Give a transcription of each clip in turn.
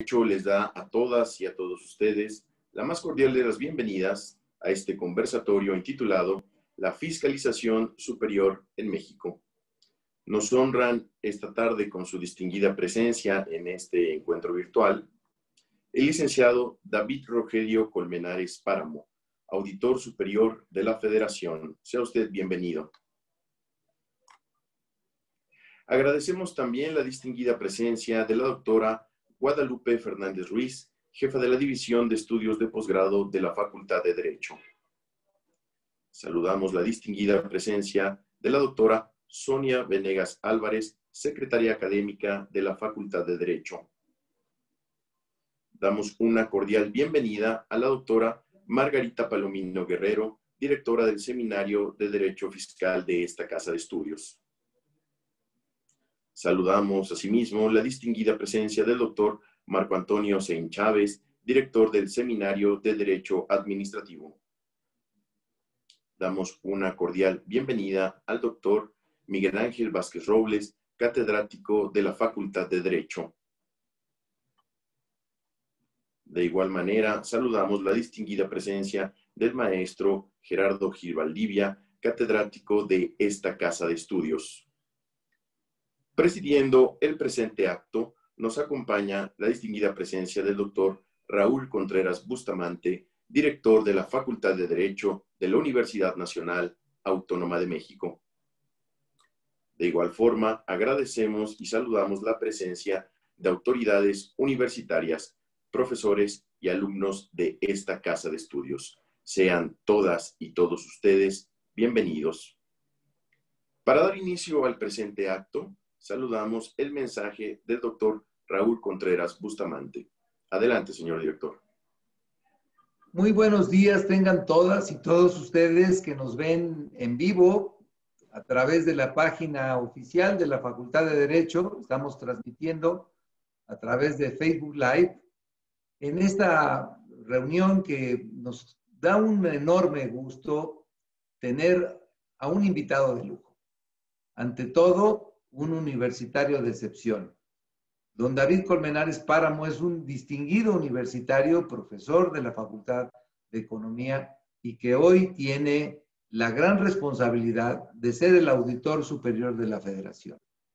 Derecho les da a todas y a todos ustedes la más cordial de las bienvenidas a este conversatorio intitulado La Fiscalización Superior en México. Nos honran esta tarde con su distinguida presencia en este encuentro virtual el licenciado David Rogelio Colmenares Páramo, Auditor Superior de la Federación. Sea usted bienvenido. Agradecemos también la distinguida presencia de la doctora Guadalupe Fernández Ruiz, jefa de la División de Estudios de Posgrado de la Facultad de Derecho. Saludamos la distinguida presencia de la doctora Sonia Venegas Álvarez, secretaria académica de la Facultad de Derecho. Damos una cordial bienvenida a la doctora Margarita Palomino Guerrero, directora del Seminario de Derecho Fiscal de esta Casa de Estudios. Saludamos asimismo la distinguida presencia del doctor Marco Antonio Sein Chávez, director del Seminario de Derecho Administrativo. Damos una cordial bienvenida al doctor Miguel Ángel Vázquez Robles, catedrático de la Facultad de Derecho. De igual manera, saludamos la distinguida presencia del maestro Gerardo Gil Valdivia, catedrático de esta Casa de Estudios. Presidiendo el presente acto, nos acompaña la distinguida presencia del doctor Raúl Contreras Bustamante, director de la Facultad de Derecho de la Universidad Nacional Autónoma de México. De igual forma, agradecemos y saludamos la presencia de autoridades universitarias, profesores y alumnos de esta Casa de Estudios. Sean todas y todos ustedes bienvenidos. Para dar inicio al presente acto, saludamos el mensaje del doctor Raúl Contreras Bustamante. Adelante, señor director. Muy buenos días tengan todas y todos ustedes que nos ven en vivo a través de la página oficial de la Facultad de Derecho. Estamos transmitiendo a través de Facebook Live en esta reunión que nos da un enorme gusto tener a un invitado de lujo. Ante todo, un universitario de excepción. Don David Colmenares Páramo es un distinguido universitario, profesor de la Facultad de Economía y que hoy tiene la gran responsabilidad de ser el auditor superior de la Federación.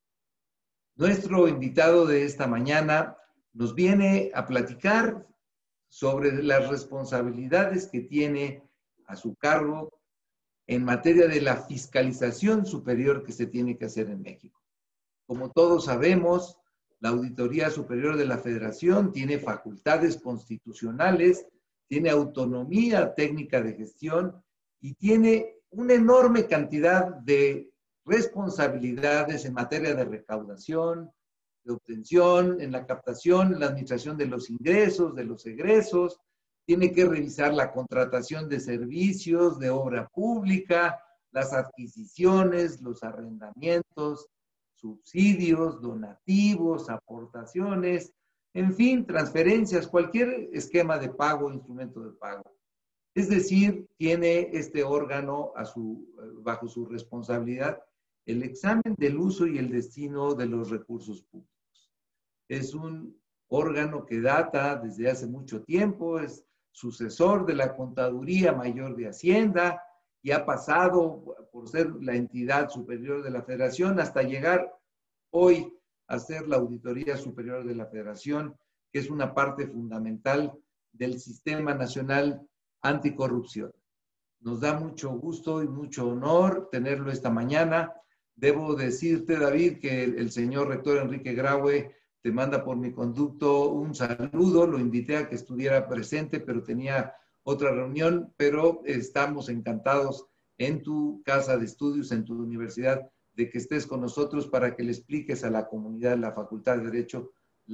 Nuestro invitado de esta mañana nos viene a platicar sobre las responsabilidades que tiene a su cargo en materia de la fiscalización superior que se tiene que hacer en México. Como todos sabemos, la Auditoría Superior de la Federación tiene facultades constitucionales, tiene autonomía técnica de gestión y tiene una enorme cantidad de responsabilidades en materia de recaudación, de obtención, en la captación, en la administración de los ingresos, de los egresos. Tiene que revisar la contratación de servicios, de obra pública, las adquisiciones, los arrendamientos, subsidios, donativos, aportaciones, en fin, transferencias, cualquier esquema de pago, instrumento de pago. Es decir, tiene este órgano bajo su responsabilidad el examen del uso y el destino de los recursos públicos. Es un órgano que data desde hace mucho tiempo, es sucesor de la Contaduría Mayor de Hacienda, y ha pasado por ser la entidad superior de la Federación hasta llegar hoy a ser la Auditoría Superior de la Federación, que es una parte fundamental del Sistema Nacional Anticorrupción. Nos da mucho gusto y mucho honor tenerlo esta mañana. Debo decirte, David, que el señor rector Enrique Graue te manda por mi conducto un saludo. Lo invité a que estuviera presente, pero tenía otra reunión, pero estamos encantados en tu casa de estudios, en tu universidad, de que estés con nosotros para que le expliques a la comunidad de la Facultad de Derecho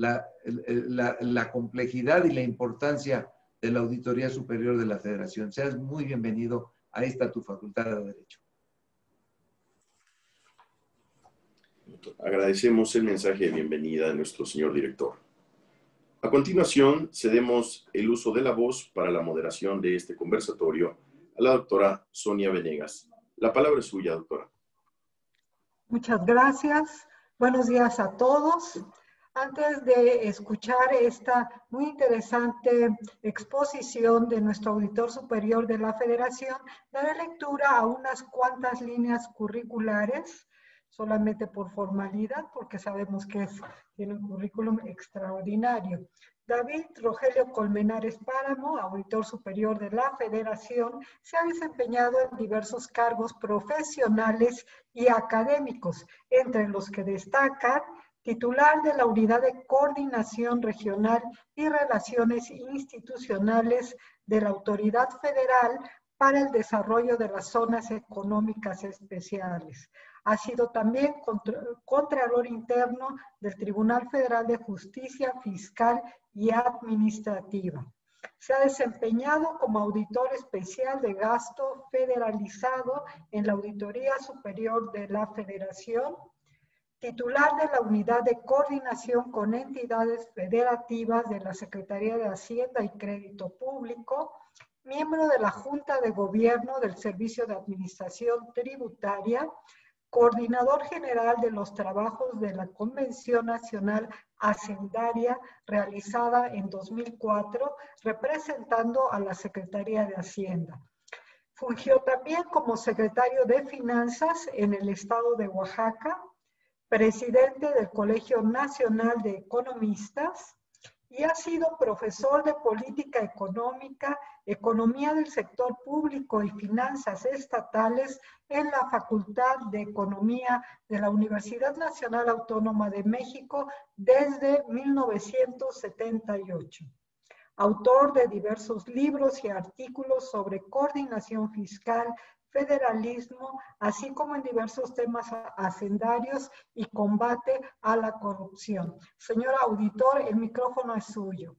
la complejidad y la importancia de la Auditoría Superior de la Federación. Seas muy bienvenido a esta tu Facultad de Derecho. Agradecemos el mensaje de bienvenida de nuestro señor director. A continuación, cedemos el uso de la voz para la moderación de este conversatorio a la doctora Sonia Venegas. La palabra es suya, doctora. Muchas gracias. Buenos días a todos. Antes de escuchar esta muy interesante exposición de nuestro auditor superior de la Federación, daré lectura a unas cuantas líneas curriculares, solamente por formalidad, porque sabemos que tiene un currículum extraordinario. David Rogelio Colmenares Páramo, auditor superior de la Federación, se ha desempeñado en diversos cargos profesionales y académicos, entre los que destacan titular de la Unidad de Coordinación Regional y Relaciones Institucionales de la Autoridad Federal para el Desarrollo de las Zonas Económicas Especiales. Ha sido también Contralor Interno del Tribunal Federal de Justicia Fiscal y Administrativa. Se ha desempeñado como auditor especial de gasto federalizado en la Auditoría Superior de la Federación, titular de la Unidad de Coordinación con Entidades Federativas de la Secretaría de Hacienda y Crédito Público, miembro de la Junta de Gobierno del Servicio de Administración Tributaria, coordinador general de los trabajos de la Convención Nacional Hacendaria realizada en 2004, representando a la Secretaría de Hacienda. Fungió también como secretario de Finanzas en el estado de Oaxaca, presidente del Colegio Nacional de Economistas y ha sido profesor de Política Económica, Economía del Sector Público y Finanzas Estatales en la Facultad de Economía de la Universidad Nacional Autónoma de México desde 1978. Autor de diversos libros y artículos sobre coordinación fiscal, federalismo, así como en diversos temas hacendarios y combate a la corrupción. Señor auditor, el micrófono es suyo.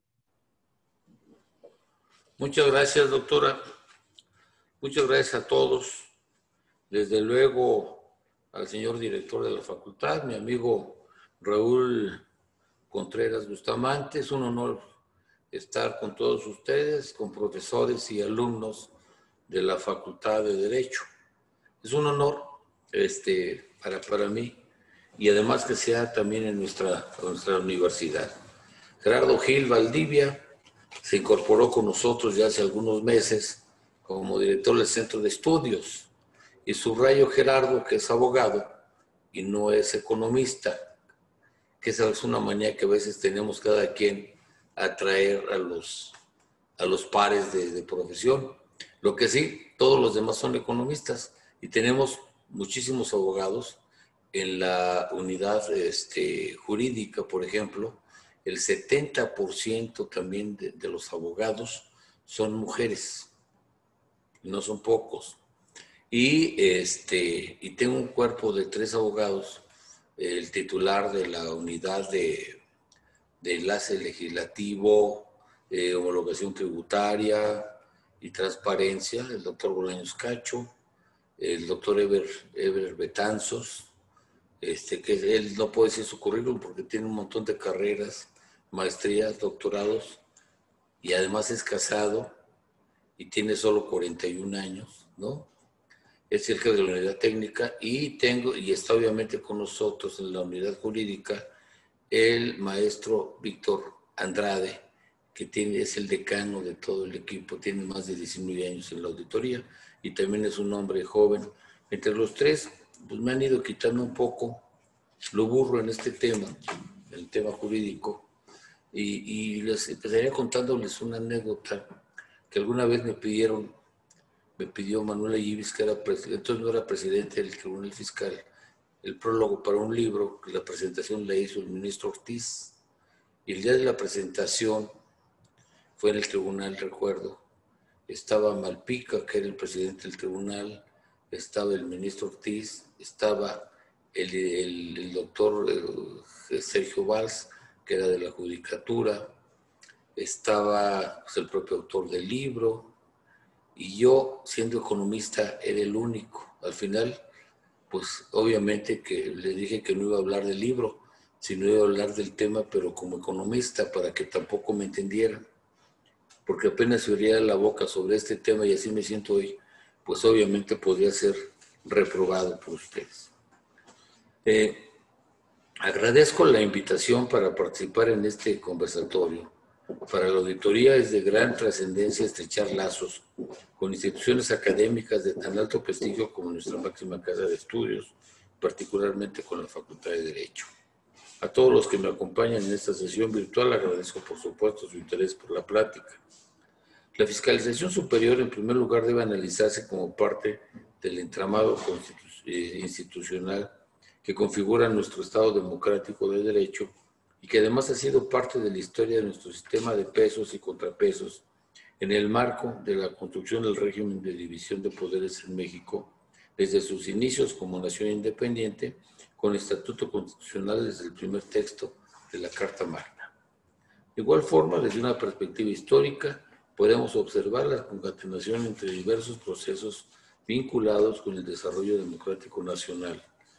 Muchas gracias, doctora. Muchas gracias a todos. Desde luego al señor director de la facultad, mi amigo Raúl Contreras Bustamante. Es un honor estar con todos ustedes, con profesores y alumnos de la Facultad de Derecho. Es un honor para mí y además que sea también en nuestra universidad. Gerardo Gil Valdivia se incorporó con nosotros ya hace algunos meses como director del Centro de Estudios y subrayo Gerardo, que es abogado y no es economista, que esa es una manía que a veces tenemos cada quien atraer a los pares de profesión. Lo que sí, todos los demás son economistas y tenemos muchísimos abogados en la unidad jurídica, por ejemplo. El 70% también de los abogados son mujeres, no son pocos. Y tengo un cuerpo de 3 abogados, el titular de la unidad de enlace legislativo, homologación tributaria y transparencia, el doctor Bolaños Cacho, el doctor Eber Betanzos, que él no puede decir su currículum porque tiene un montón de carreras, maestrías, doctorados, y además es casado y tiene solo 41 años, ¿no? Es el jefe de la unidad técnica y está obviamente con nosotros en la unidad jurídica el maestro Víctor Andrade, que es el decano de todo el equipo, tiene más de 19 años en la auditoría y también es un hombre joven. Entre los 3, pues me han ido quitando un poco lo burro en este tema, el tema jurídico, y les empezaría contándoles una anécdota que alguna vez me pidió Manuel Ayibis, que entonces no era presidente del Tribunal Fiscal, el prólogo para un libro, que la presentación la hizo el ministro Ortiz, y el día de la presentación fue en el tribunal, recuerdo, estaba Malpica, que era el presidente del tribunal, estaba el ministro Ortiz, estaba el doctor Sergio Valls, que era de la judicatura, estaba pues, el propio autor del libro, y yo, siendo economista, era el único. Al final, pues obviamente que le dije que no iba a hablar del libro, sino iba a hablar del tema, pero como economista, para que tampoco me entendieran. Porque apenas se abría la boca sobre este tema, y así me siento hoy, pues obviamente podría ser reprobado por ustedes. Agradezco la invitación para participar en este conversatorio. Para la auditoría es de gran trascendencia estrechar lazos con instituciones académicas de tan alto prestigio como nuestra máxima casa de estudios, particularmente con la Facultad de Derecho. A todos los que me acompañan en esta sesión virtual agradezco por supuesto su interés por la plática. La fiscalización superior en primer lugar debe analizarse como parte del entramado institucional que configura nuestro Estado democrático de derecho y que además ha sido parte de la historia de nuestro sistema de pesos y contrapesos en el marco de la construcción del régimen de división de poderes en México desde sus inicios como nación independiente con estatuto constitucional desde el primer texto de la Carta Magna. De igual forma, desde una perspectiva histórica, podemos observar la concatenación entre diversos procesos vinculados con el desarrollo democrático nacional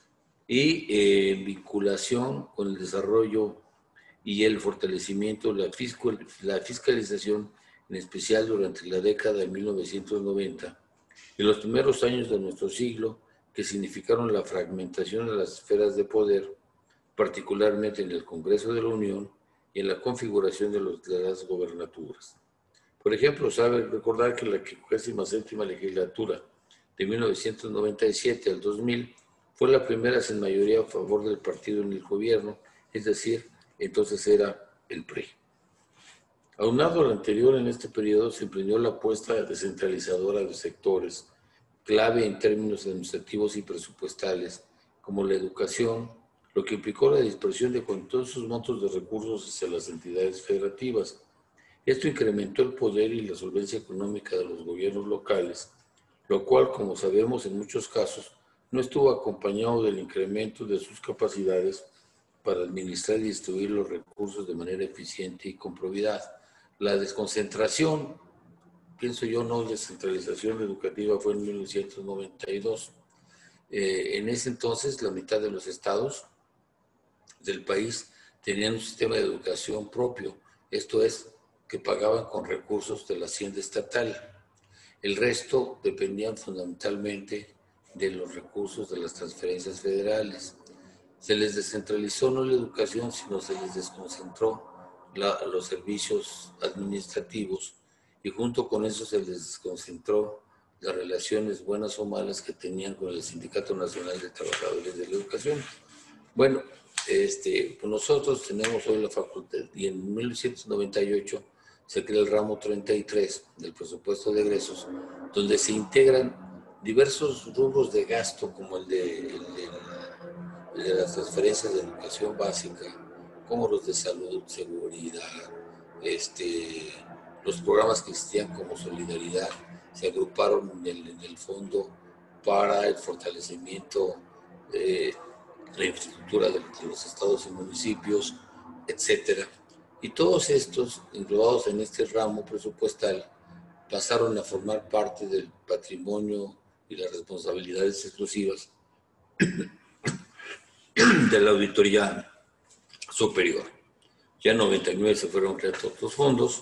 y vinculación con el desarrollo y el fortalecimiento de la fiscalización, en especial durante la década de 1990 y los primeros años de nuestro siglo, que significaron la fragmentación de las esferas de poder, particularmente en el Congreso de la Unión y en la configuración de las gobernaturas. Por ejemplo, sabe recordar que la 57ª legislatura de 1997 al 2000 fue la primera sin mayoría a favor del partido en el gobierno, es decir, entonces era el PRI. Aunado a lo anterior, en este periodo se emprendió la apuesta descentralizadora de sectores, clave en términos administrativos y presupuestales, como la educación, lo que implicó la dispersión de todos sus montos de recursos hacia las entidades federativas. Esto incrementó el poder y la solvencia económica de los gobiernos locales, lo cual, como sabemos, en muchos casos, no estuvo acompañado del incremento de sus capacidades para administrar y distribuir los recursos de manera eficiente y con probidad. La desconcentración, pienso yo, no descentralización educativa, fue en 1992. En ese entonces, la mitad de los estados del país tenían un sistema de educación propio, esto es, que pagaban con recursos de la hacienda estatal. El resto dependían fundamentalmente de los recursos de las transferencias federales. Se les descentralizó no la educación, sino se les desconcentró los servicios administrativos y junto con eso se les desconcentró las relaciones buenas o malas que tenían con el Sindicato Nacional de Trabajadores de la Educación. Bueno, pues nosotros tenemos hoy la facultad y en 1998 se crea el ramo 33 del presupuesto de egresos, donde se integran diversos rubros de gasto como el de las transferencias de educación básica, como los de salud, seguridad, los programas que existían como Solidaridad, se agruparon en el fondo para el fortalecimiento de la infraestructura de los estados y municipios, etcétera. Y todos estos, englobados en este ramo presupuestal, pasaron a formar parte del patrimonio y las responsabilidades exclusivas de la Auditoría Superior. Ya en 99 se fueron creando otros fondos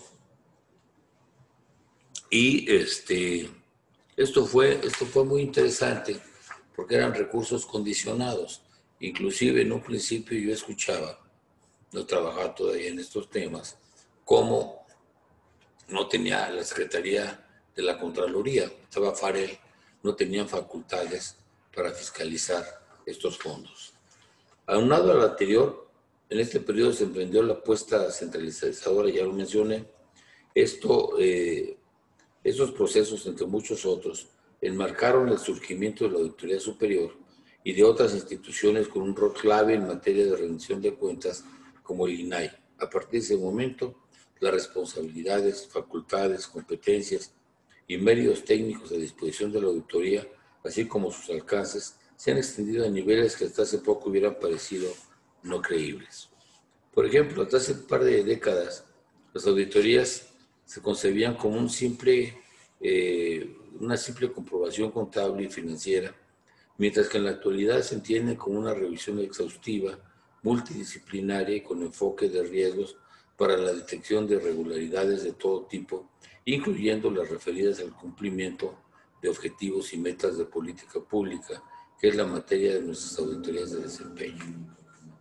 y esto fue muy interesante porque eran recursos condicionados. Inclusive en un principio yo escuchaba, no trabajaba todavía en estos temas, cómo no tenía la Secretaría de la Contraloría, estaba Farel, no tenían facultades para fiscalizar estos fondos. Aunado a lo anterior, en este periodo se emprendió la apuesta centralizadora, ya lo mencioné. Estos procesos, entre muchos otros, enmarcaron el surgimiento de la Auditoría Superior y de otras instituciones con un rol clave en materia de rendición de cuentas, como el INAI. A partir de ese momento, las responsabilidades, facultades, competencias y medios técnicos a disposición de la auditoría, así como sus alcances, se han extendido a niveles que hasta hace poco hubieran parecido no creíbles. Por ejemplo, hasta hace un par de décadas, las auditorías se concebían como una simple comprobación contable y financiera, mientras que en la actualidad se entiende como una revisión exhaustiva, multidisciplinaria y con enfoque de riesgos para la detección de irregularidades de todo tipo, incluyendo las referidas al cumplimiento de objetivos y metas de política pública, que es la materia de nuestras auditorías de desempeño.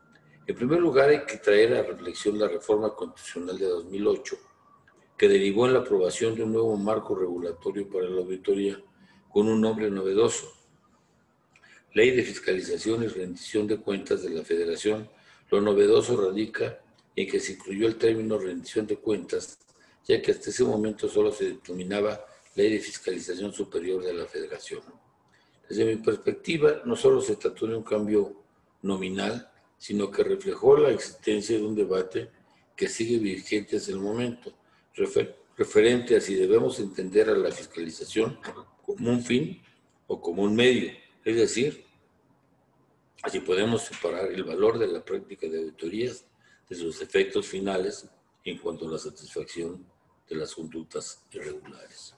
En primer lugar, hay que traer a reflexión la reforma constitucional de 2008, que derivó en la aprobación de un nuevo marco regulatorio para la auditoría con un nombre novedoso: Ley de Fiscalización y Rendición de Cuentas de la Federación. Lo novedoso radica en que se incluyó el término rendición de cuentas, ya que hasta ese momento solo se denominaba Ley de Fiscalización Superior de la Federación. Desde mi perspectiva, no solo se trató de un cambio nominal, sino que reflejó la existencia de un debate que sigue vigente hasta el momento, referente a si debemos entender a la fiscalización como un fin o como un medio, es decir, así podemos separar el valor de la práctica de auditorías de sus efectos finales en cuanto a la satisfacción de las conductas irregulares.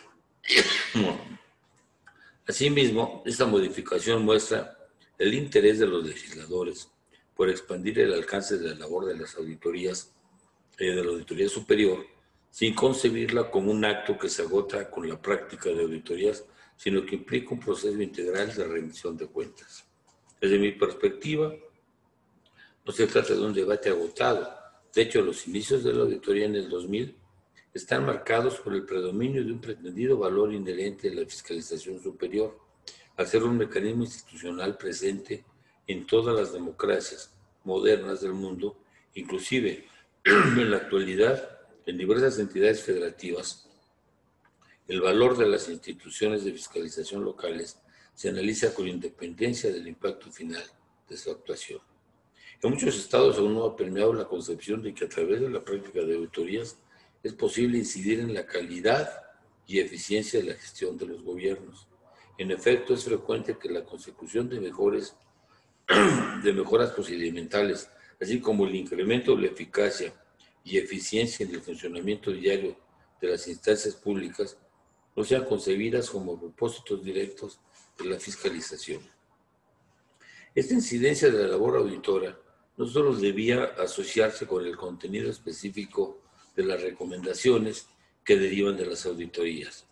Asimismo, esta modificación muestra el interés de los legisladores por expandir el alcance de la labor de las auditorías, de la Auditoría Superior, sin concebirla como un acto que se agota con la práctica de auditorías, sino que implica un proceso integral de rendición de cuentas. Desde mi perspectiva, no se trata de un debate agotado. De hecho, los inicios de la auditoría en el 2000 están marcados por el predominio de un pretendido valor inherente de la fiscalización superior, al ser un mecanismo institucional presente en todas las democracias modernas del mundo, inclusive en la actualidad en diversas entidades federativas. El valor de las instituciones de fiscalización locales se analiza con independencia del impacto final de su actuación. En muchos estados aún no ha permeado la concepción de que a través de la práctica de auditorías es posible incidir en la calidad y eficiencia de la gestión de los gobiernos. En efecto, es frecuente que la consecución de mejoras procedimentales, así como el incremento de la eficacia y eficiencia en el funcionamiento diario de las instancias públicas, no sean concebidas como propósitos directos de la fiscalización. Esta incidencia de la labor auditora no solo debía asociarse con el contenido específico de las recomendaciones que derivan de las auditorías,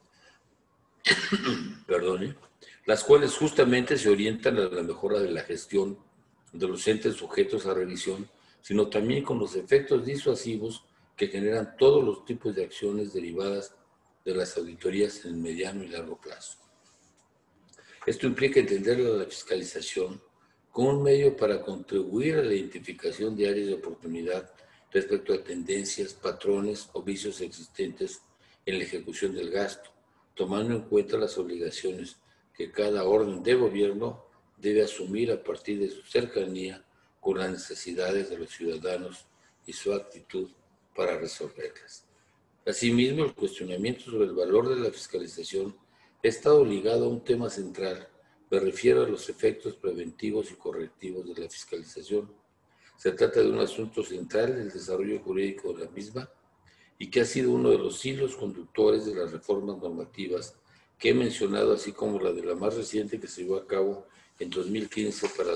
las cuales justamente se orientan a la mejora de la gestión de los entes sujetos a revisión, sino también con los efectos disuasivos que generan todos los tipos de acciones derivadas de las auditorías en el mediano y largo plazo. Esto implica entender la fiscalización como un medio para contribuir a la identificación de áreas de oportunidad respecto a tendencias, patrones o vicios existentes en la ejecución del gasto, tomando en cuenta las obligaciones que cada orden de gobierno debe asumir a partir de su cercanía con las necesidades de los ciudadanos y su actitud para resolverlas. Asimismo, el cuestionamiento sobre el valor de la fiscalización ha estado ligado a un tema central. Me refiero a los efectos preventivos y correctivos de la fiscalización. Se trata de un asunto central del desarrollo jurídico de la misma y que ha sido uno de los hilos conductores de las reformas normativas que he mencionado, así como la de la más reciente que se llevó a cabo en 2015 para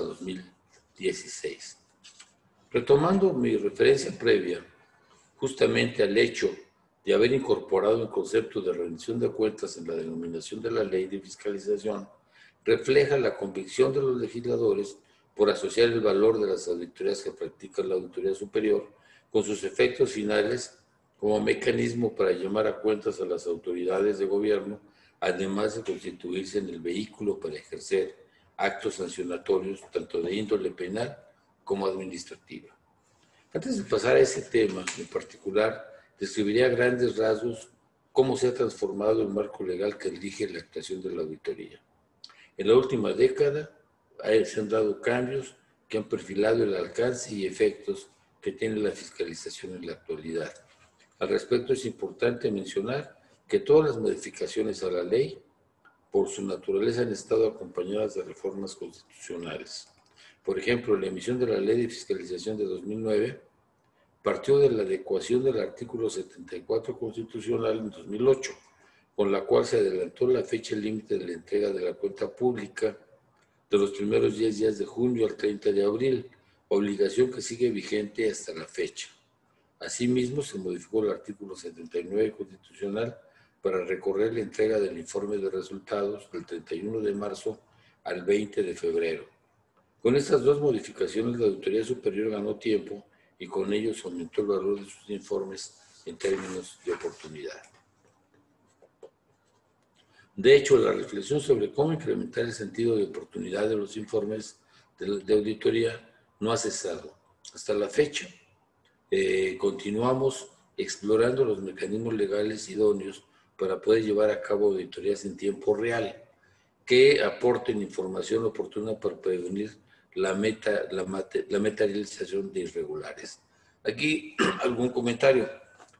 2016. Retomando mi referencia previa, justamente al hecho de haber incorporado el concepto de rendición de cuentas en la denominación de la ley de fiscalización, refleja la convicción de los legisladores por asociar el valor de las auditorías que practica la Auditoría Superior con sus efectos finales como mecanismo para llamar a cuentas a las autoridades de gobierno, además de constituirse en el vehículo para ejercer actos sancionatorios tanto de índole penal como administrativa. Antes de pasar a ese tema en particular, describiría a grandes rasgos cómo se ha transformado el marco legal que rige la actuación de la auditoría. En la última década se han dado cambios que han perfilado el alcance y efectos que tiene la fiscalización en la actualidad. Al respecto, es importante mencionar que todas las modificaciones a la ley, por su naturaleza, han estado acompañadas de reformas constitucionales. Por ejemplo, la emisión de la Ley de Fiscalización de 2009 partió de la adecuación del artículo 74 constitucional en 2008, con la cual se adelantó la fecha límite de la entrega de la cuenta pública de los primeros 10 días de junio al 30 de abril, obligación que sigue vigente hasta la fecha. Asimismo, se modificó el artículo 79 constitucional para recorrer la entrega del informe de resultados del 31 de marzo al 20 de febrero. Con estas dos modificaciones, la Auditoría Superior ganó tiempo y con ello se aumentó el valor de sus informes en términos de oportunidad. De hecho, la reflexión sobre cómo incrementar el sentido de oportunidad de los informes de auditoría no ha cesado. Hasta la fecha, continuamos explorando los mecanismos legales idóneos para poder llevar a cabo auditorías en tiempo real que aporten información oportuna para prevenir la materialización de irregulares. Aquí algún comentario.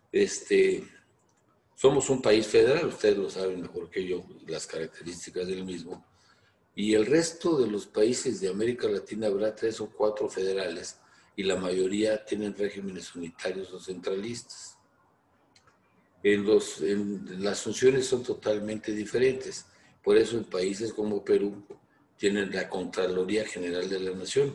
Somos un país federal, ustedes lo saben mejor que yo, las características del mismo, y el resto de los países de América Latina habrá 3 o 4 federales y la mayoría tienen regímenes unitarios o centralistas. Las funciones son totalmente diferentes. Por eso en países como Perú tienen la Contraloría General de la Nación.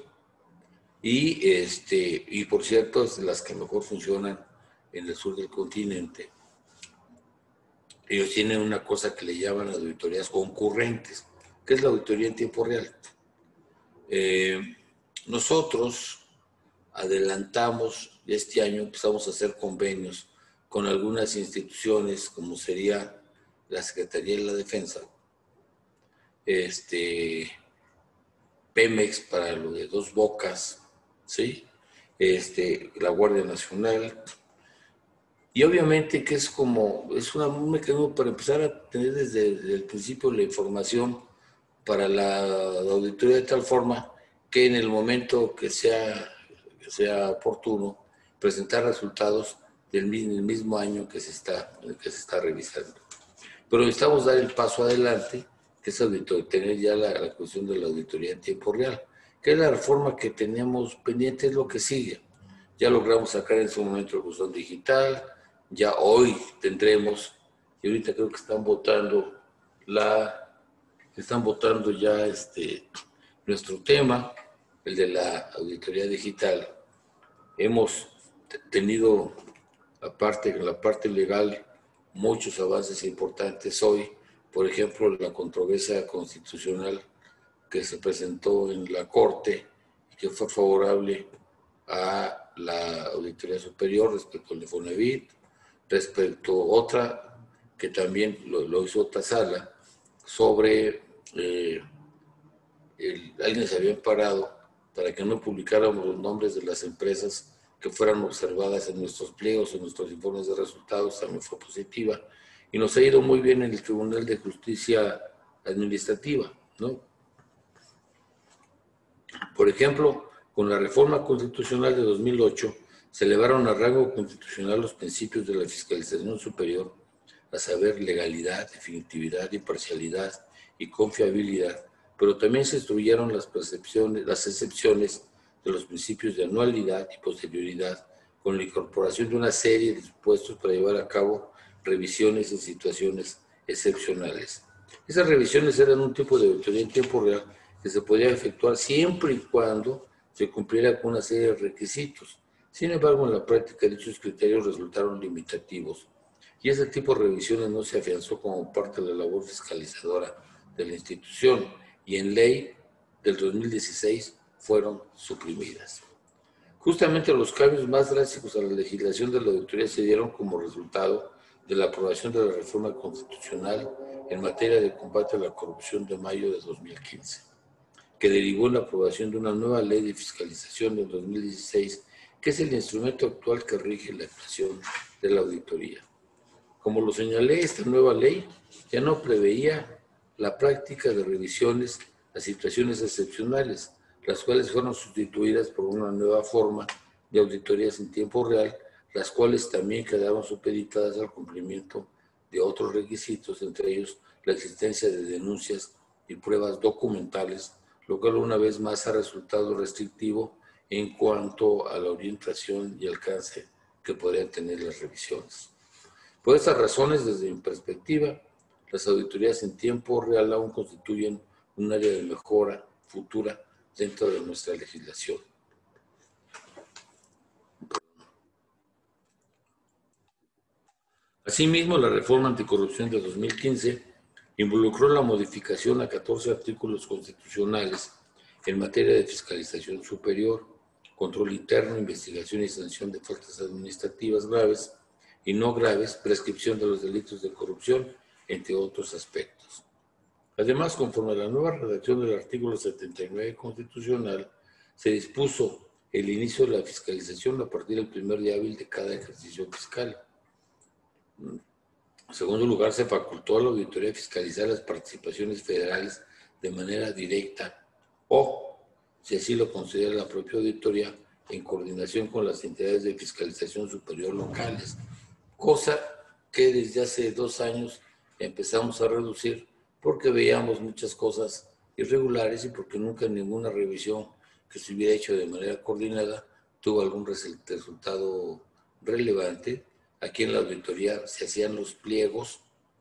Y por cierto, es las que mejor funcionan en el sur del continente. Ellos tienen una cosa que le llaman auditorías concurrentes, que es la auditoría en tiempo real. Nosotros adelantamos, este año empezamos a hacer convenios con algunas instituciones, como sería la Secretaría de la Defensa, Pemex para lo de Dos Bocas, ¿sí? La Guardia Nacional. Y obviamente que es un mecanismo para empezar a tener desde el principio la información para la auditoría de tal forma que en el momento que sea oportuno presentar resultados del mismo año que se está revisando. Pero necesitamos dar el paso adelante, que es tener ya la cuestión de la auditoría en tiempo real, que es la reforma que tenemos pendiente, es lo que sigue. Ya logramos sacar en su momento el buzón digital, ya hoy tendremos, y ahorita creo que están votando ya nuestro tema, el de la auditoría digital. Hemos tenido, en la parte legal, muchos avances importantes hoy. Por ejemplo, la controversia constitucional que se presentó en la Corte y que fue favorable a la Auditoría Superior respecto al Infonavit, respecto a otra que también lo hizo otra sala sobre alguien se había amparado para que no publicáramos los nombres de las empresas que fueran observadas en nuestros pliegos, en nuestros informes de resultados, también fue positiva. Y nos ha ido muy bien en el Tribunal de Justicia Administrativa, ¿no? Por ejemplo, con la reforma constitucional de 2008, se elevaron a rango constitucional los principios de la fiscalización superior, a saber, legalidad, definitividad, imparcialidad y confiabilidad, pero también se instruyeron las excepciones de los principios de anualidad y posterioridad, con la incorporación de una serie de supuestos para llevar a cabo revisiones en situaciones excepcionales. Esas revisiones eran un tipo de auditoría en tiempo real que se podía efectuar siempre y cuando se cumpliera con una serie de requisitos. Sin embargo, en la práctica dichos criterios resultaron limitativos y ese tipo de revisiones no se afianzó como parte de la labor fiscalizadora de la institución y en ley del 2016 fueron suprimidas. Justamente los cambios más drásticos a la legislación de la auditoría se dieron como resultado de la aprobación de la reforma constitucional en materia de combate a la corrupción de mayo de 2015, que derivó en la aprobación de una nueva ley de fiscalización del 2016, que es el instrumento actual que rige la actuación de la auditoría. Como lo señalé, esta nueva ley ya no preveía la práctica de revisiones a situaciones excepcionales, las cuales fueron sustituidas por una nueva forma de auditorías en tiempo real, las cuales también quedaron supeditadas al cumplimiento de otros requisitos, entre ellos la existencia de denuncias y pruebas documentales, lo cual una vez más ha resultado restrictivo en cuanto a la orientación y alcance que podrían tener las revisiones. Por estas razones, desde mi perspectiva, las auditorías en tiempo real aún constituyen un área de mejora futura dentro de nuestra legislación. Asimismo, la reforma anticorrupción de 2015 involucró la modificación a 14 artículos constitucionales en materia de fiscalización superior, control interno, investigación y sanción de faltas administrativas graves y no graves, prescripción de los delitos de corrupción, entre otros aspectos. Además, conforme a la nueva redacción del artículo 79 constitucional, se dispuso el inicio de la fiscalización a partir del primer día hábil de cada ejercicio fiscal. En segundo lugar, se facultó a la auditoría fiscalizar las participaciones federales de manera directa o, si así lo considera la propia auditoría, en coordinación con las entidades de fiscalización superior locales, cosa que desde hace 2 años empezamos a reducir porque veíamos muchas cosas irregulares y porque nunca ninguna revisión que se hubiera hecho de manera coordinada tuvo algún resultado relevante. Aquí en la auditoría se hacían los pliegos,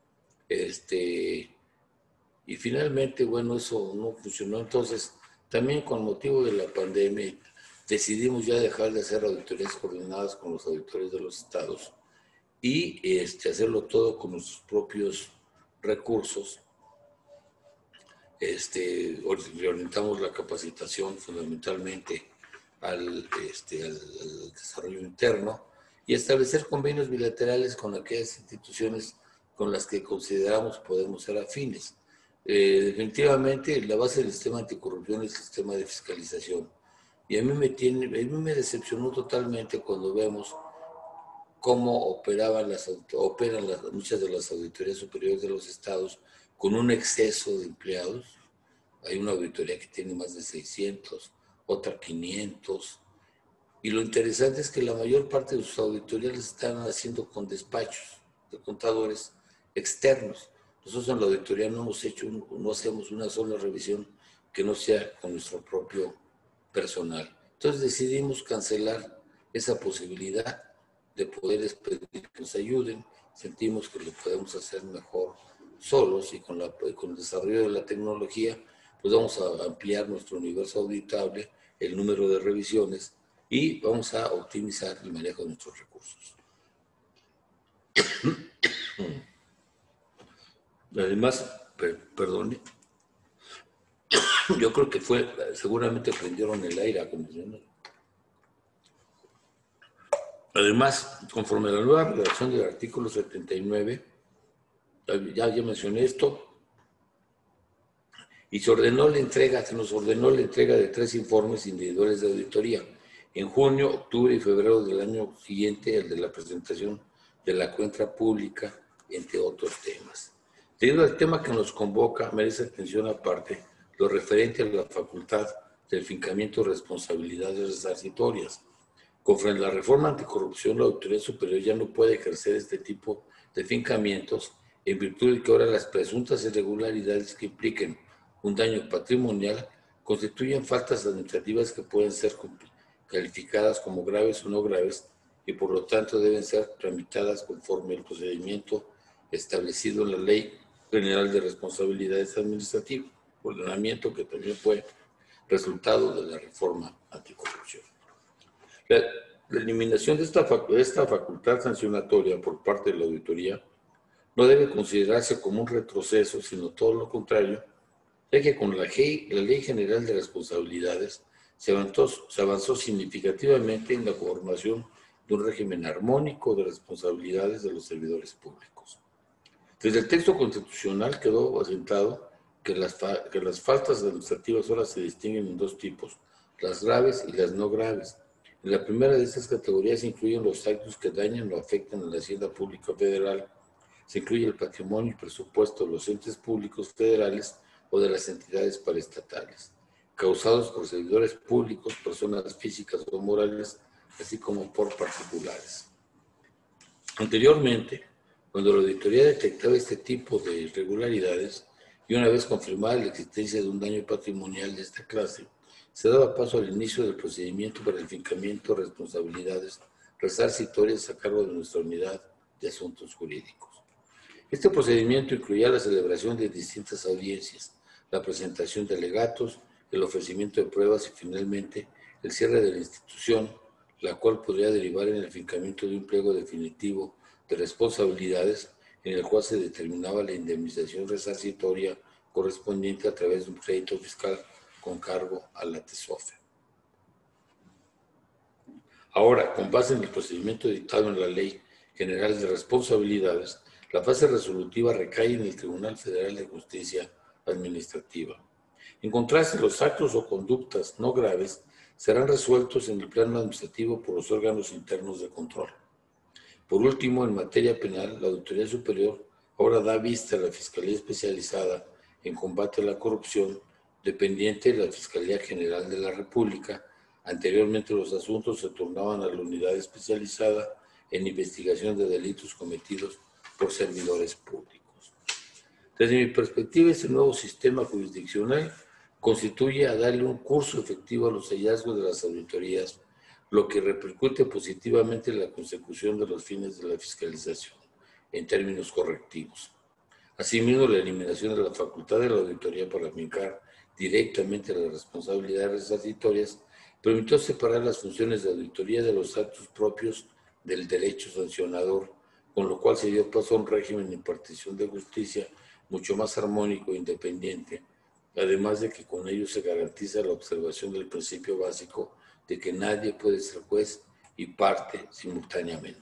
y finalmente, bueno, eso no funcionó. Entonces, también con motivo de la pandemia, decidimos ya dejar de hacer auditorías coordinadas con los auditores de los estados y hacerlo todo con nuestros propios recursos. Reorientamos la capacitación fundamentalmente al desarrollo interno y establecer convenios bilaterales con aquellas instituciones con las que consideramos podemos ser afines. Definitivamente, la base del sistema anticorrupción es el sistema de fiscalización. Y a mí me decepcionó totalmente cuando vemos cómo operan muchas de las auditorías superiores de los estados con un exceso de empleados. Hay una auditoría que tiene más de 600, otra 500. Y lo interesante es que la mayor parte de sus auditorías las están haciendo con despachos de contadores externos. Nosotros en la auditoría no hacemos una sola revisión que no sea con nuestro propio personal. Entonces decidimos cancelar esa posibilidad de poder pedir que nos ayuden. Sentimos que lo podemos hacer mejor solos y con el desarrollo de la tecnología, pues vamos a ampliar nuestro universo auditable, el número de revisiones y vamos a optimizar el manejo de nuestros recursos. Además, perdone, yo creo que seguramente prendieron el aire acondicionado. Además, conforme a la nueva redacción del artículo 79, ya mencioné esto, y se nos ordenó la entrega de 3 informes individuales de auditoría, en junio, octubre y febrero del año siguiente, el de la presentación de la cuenta pública, entre otros temas. Debido al tema que nos convoca, merece atención aparte lo referente a la facultad del fincamiento de responsabilidades resarcitorias. Conforme a la reforma anticorrupción, la Auditoría Superior ya no puede ejercer este tipo de fincamientos en virtud de que ahora las presuntas irregularidades que impliquen un daño patrimonial constituyen faltas administrativas que pueden ser calificadas como graves o no graves y por lo tanto deben ser tramitadas conforme al procedimiento establecido en la Ley General de Responsabilidades Administrativas, ordenamiento que también fue resultado de la reforma anticorrupción. La eliminación de esta facultad sancionatoria por parte de la auditoría no debe considerarse como un retroceso, sino todo lo contrario, ya que con la Ley General de Responsabilidades se avanzó significativamente en la formación de un régimen armónico de responsabilidades de los servidores públicos. Desde el texto constitucional quedó asentado que las faltas administrativas ahora se distinguen en 2 tipos, las graves y las no graves. En la primera de estas categorías se incluyen los actos que dañan o afectan a la hacienda pública federal. Se incluye el patrimonio y presupuesto de los entes públicos federales o de las entidades paraestatales, causados por servidores públicos, personas físicas o morales, así como por particulares. Anteriormente, cuando la auditoría detectaba este tipo de irregularidades y una vez confirmada la existencia de un daño patrimonial de esta clase, se daba paso al inicio del procedimiento para el fincamiento de responsabilidades resarcitorias a cargo de nuestra unidad de asuntos jurídicos. Este procedimiento incluía la celebración de distintas audiencias, la presentación de alegatos, el ofrecimiento de pruebas y finalmente el cierre de la institución, la cual podría derivar en el fincamiento de un pliego definitivo de responsabilidades en el cual se determinaba la indemnización resarcitoria correspondiente a través de un crédito fiscal con cargo a la TESOFE. Ahora, con base en el procedimiento dictado en la Ley General de Responsabilidades, la fase resolutiva recae en el Tribunal Federal de Justicia Administrativa. En contraste, los actos o conductas no graves serán resueltos en el plano administrativo por los órganos internos de control. Por último, en materia penal, la Auditoría Superior ahora da vista a la Fiscalía Especializada en Combate a la Corrupción, dependiente de la Fiscalía General de la República. Anteriormente los asuntos se turnaban a la Unidad Especializada en Investigación de Delitos cometidos por servidores públicos. Desde mi perspectiva, este nuevo sistema jurisdiccional constituye a darle un curso efectivo a los hallazgos de las auditorías, lo que repercute positivamente en la consecución de los fines de la fiscalización, en términos correctivos. Asimismo, la eliminación de la facultad de la auditoría para aplicar directamente las responsabilidades resarcitorias permitió separar las funciones de auditoría de los actos propios del derecho sancionador, con lo cual se dio paso a un régimen de impartición de justicia mucho más armónico e independiente, además de que con ello se garantiza la observación del principio básico de que nadie puede ser juez y parte simultáneamente.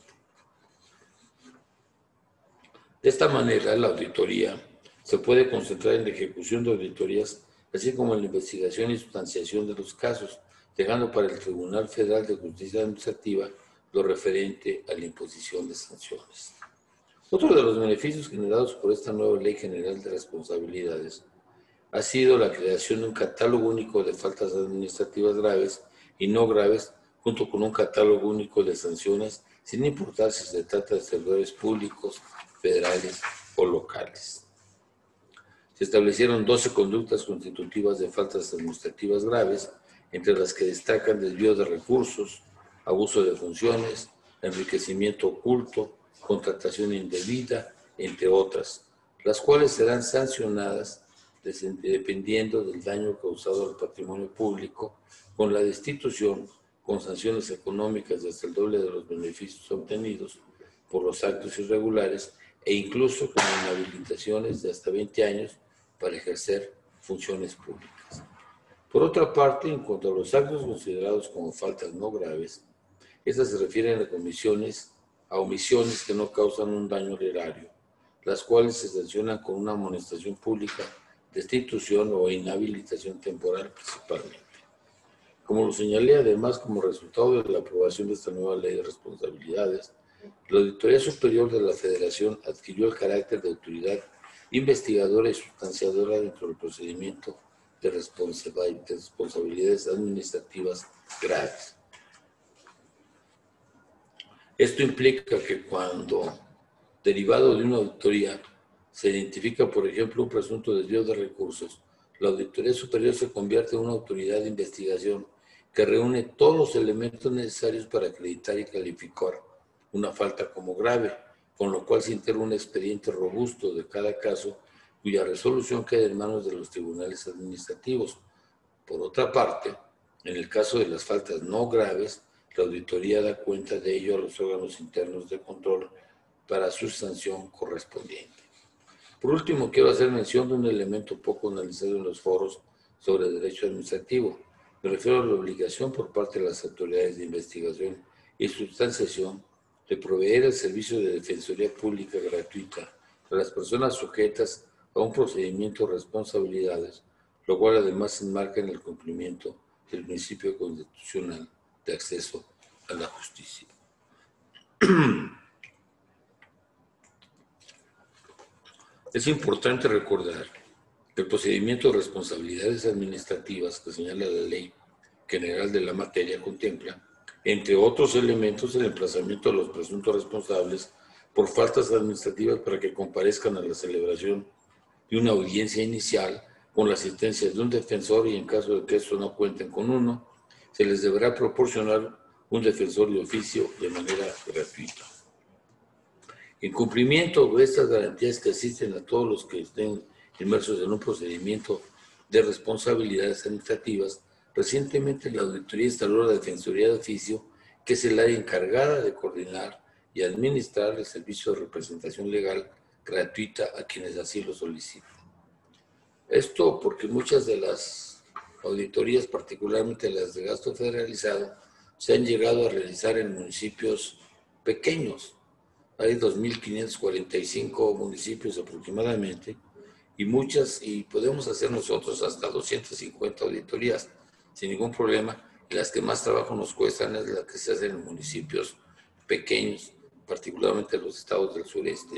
De esta manera, la auditoría se puede concentrar en la ejecución de auditorías, así como en la investigación y sustanciación de los casos, dejando para el Tribunal Federal de Justicia Administrativa lo referente a la imposición de sanciones. Otro de los beneficios generados por esta nueva Ley General de Responsabilidades ha sido la creación de un catálogo único de faltas administrativas graves y no graves, junto con un catálogo único de sanciones, sin importar si se trata de servidores públicos, federales o locales. Se establecieron 12 conductas constitutivas de faltas administrativas graves, entre las que destacan desvío de recursos, abuso de funciones, enriquecimiento oculto, contratación indebida, entre otras, las cuales serán sancionadas dependiendo del daño causado al patrimonio público, con la destitución, con sanciones económicas de hasta el doble de los beneficios obtenidos por los actos irregulares e incluso con inhabilitaciones de hasta 20 años para ejercer funciones públicas. Por otra parte, en cuanto a los actos considerados como faltas no graves, estas se refieren a omisiones que no causan un daño al erario, las cuales se sancionan con una amonestación pública, destitución o inhabilitación temporal principalmente. Como lo señalé, además, como resultado de la aprobación de esta nueva Ley de Responsabilidades, la Auditoría Superior de la Federación adquirió el carácter de autoridad investigadora y sustanciadora dentro del procedimiento de responsabilidades administrativas graves. Esto implica que cuando, derivado de una auditoría, se identifica, por ejemplo, un presunto desvío de recursos, la Auditoría Superior se convierte en una autoridad de investigación que reúne todos los elementos necesarios para acreditar y calificar una falta como grave, con lo cual se integra un expediente robusto de cada caso cuya resolución queda en manos de los tribunales administrativos. Por otra parte, en el caso de las faltas no graves, la auditoría da cuenta de ello a los órganos internos de control para su sanción correspondiente. Por último, quiero hacer mención de un elemento poco analizado en los foros sobre derecho administrativo. Me refiero a la obligación por parte de las autoridades de investigación y sustanciación de proveer el servicio de defensoría pública gratuita a las personas sujetas a un procedimiento de responsabilidades, lo cual además se enmarca en el cumplimiento del principio constitucional de acceso a la justicia. Es importante recordar que el procedimiento de responsabilidades administrativas que señala la Ley General de la materia contempla, entre otros elementos, el emplazamiento de los presuntos responsables por faltas administrativas para que comparezcan a la celebración de una audiencia inicial con la asistencia de un defensor y en caso de que estos no cuenten con uno, se les deberá proporcionar un defensor de oficio de manera gratuita. En cumplimiento de estas garantías que asisten a todos los que estén inmersos en un procedimiento de responsabilidades administrativas, recientemente la auditoría instaló la Defensoría de Oficio, que es el área encargada de coordinar y administrar el servicio de representación legal gratuita a quienes así lo soliciten. Esto porque muchas de las auditorías, particularmente las de gasto federalizado, se han llegado a realizar en municipios pequeños. Hay 2.545 municipios aproximadamente, y podemos hacer nosotros hasta 250 auditorías sin ningún problema. Y las que más trabajo nos cuestan es las que se hacen en municipios pequeños, particularmente en los estados del sureste.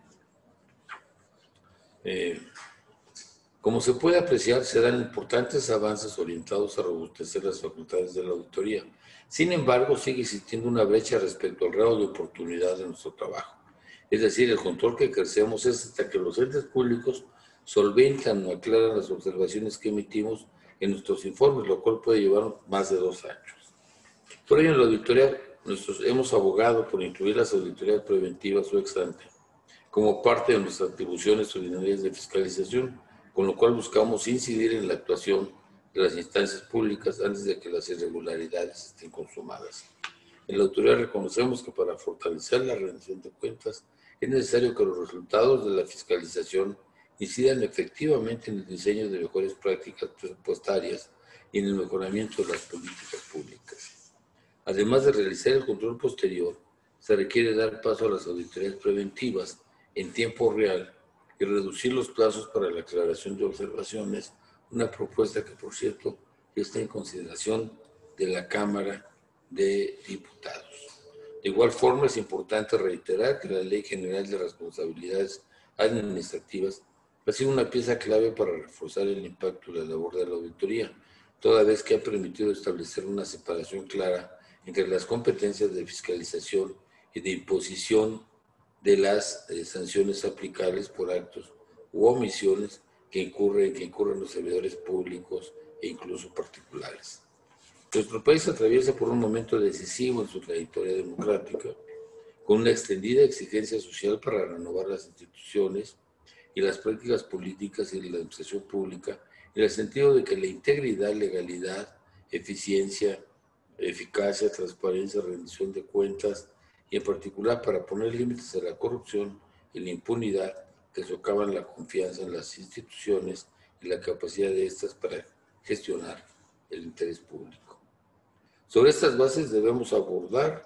Como se puede apreciar, se dan importantes avances orientados a robustecer las facultades de la auditoría. Sin embargo, sigue existiendo una brecha respecto al grado de oportunidad de nuestro trabajo. Es decir, el control que ejercemos es hasta que los entes públicos solventan o aclaran las observaciones que emitimos en nuestros informes, lo cual puede llevar más de 2 años. Por ello, en la auditoría hemos abogado por incluir las auditorías preventivas o ex ante como parte de nuestras atribuciones ordinarias de fiscalización, con lo cual buscamos incidir en la actuación de las instancias públicas antes de que las irregularidades estén consumadas. En la auditoría reconocemos que para fortalecer la rendición de cuentas es necesario que los resultados de la fiscalización incidan efectivamente en el diseño de mejores prácticas presupuestarias y en el mejoramiento de las políticas públicas. Además de realizar el control posterior, se requiere dar paso a las auditorías preventivas en tiempo real y reducir los plazos para la aclaración de observaciones, una propuesta que, por cierto, está en consideración de la Cámara de Diputados. De igual forma, es importante reiterar que la Ley General de Responsabilidades Administrativas ha sido una pieza clave para reforzar el impacto de la labor de la auditoría, toda vez que ha permitido establecer una separación clara entre las competencias de fiscalización y de imposición de las sanciones aplicables por actos u omisiones que incurren los servidores públicos e incluso particulares. Nuestro país atraviesa por un momento decisivo en su trayectoria democrática, con una extendida exigencia social para renovar las instituciones y las prácticas políticas y de la administración pública, en el sentido de que la integridad, legalidad, eficiencia, eficacia, transparencia, rendición de cuentas, y en particular para poner límites a la corrupción y la impunidad que socavan la confianza en las instituciones y la capacidad de estas para gestionar el interés público. Sobre estas bases debemos abordar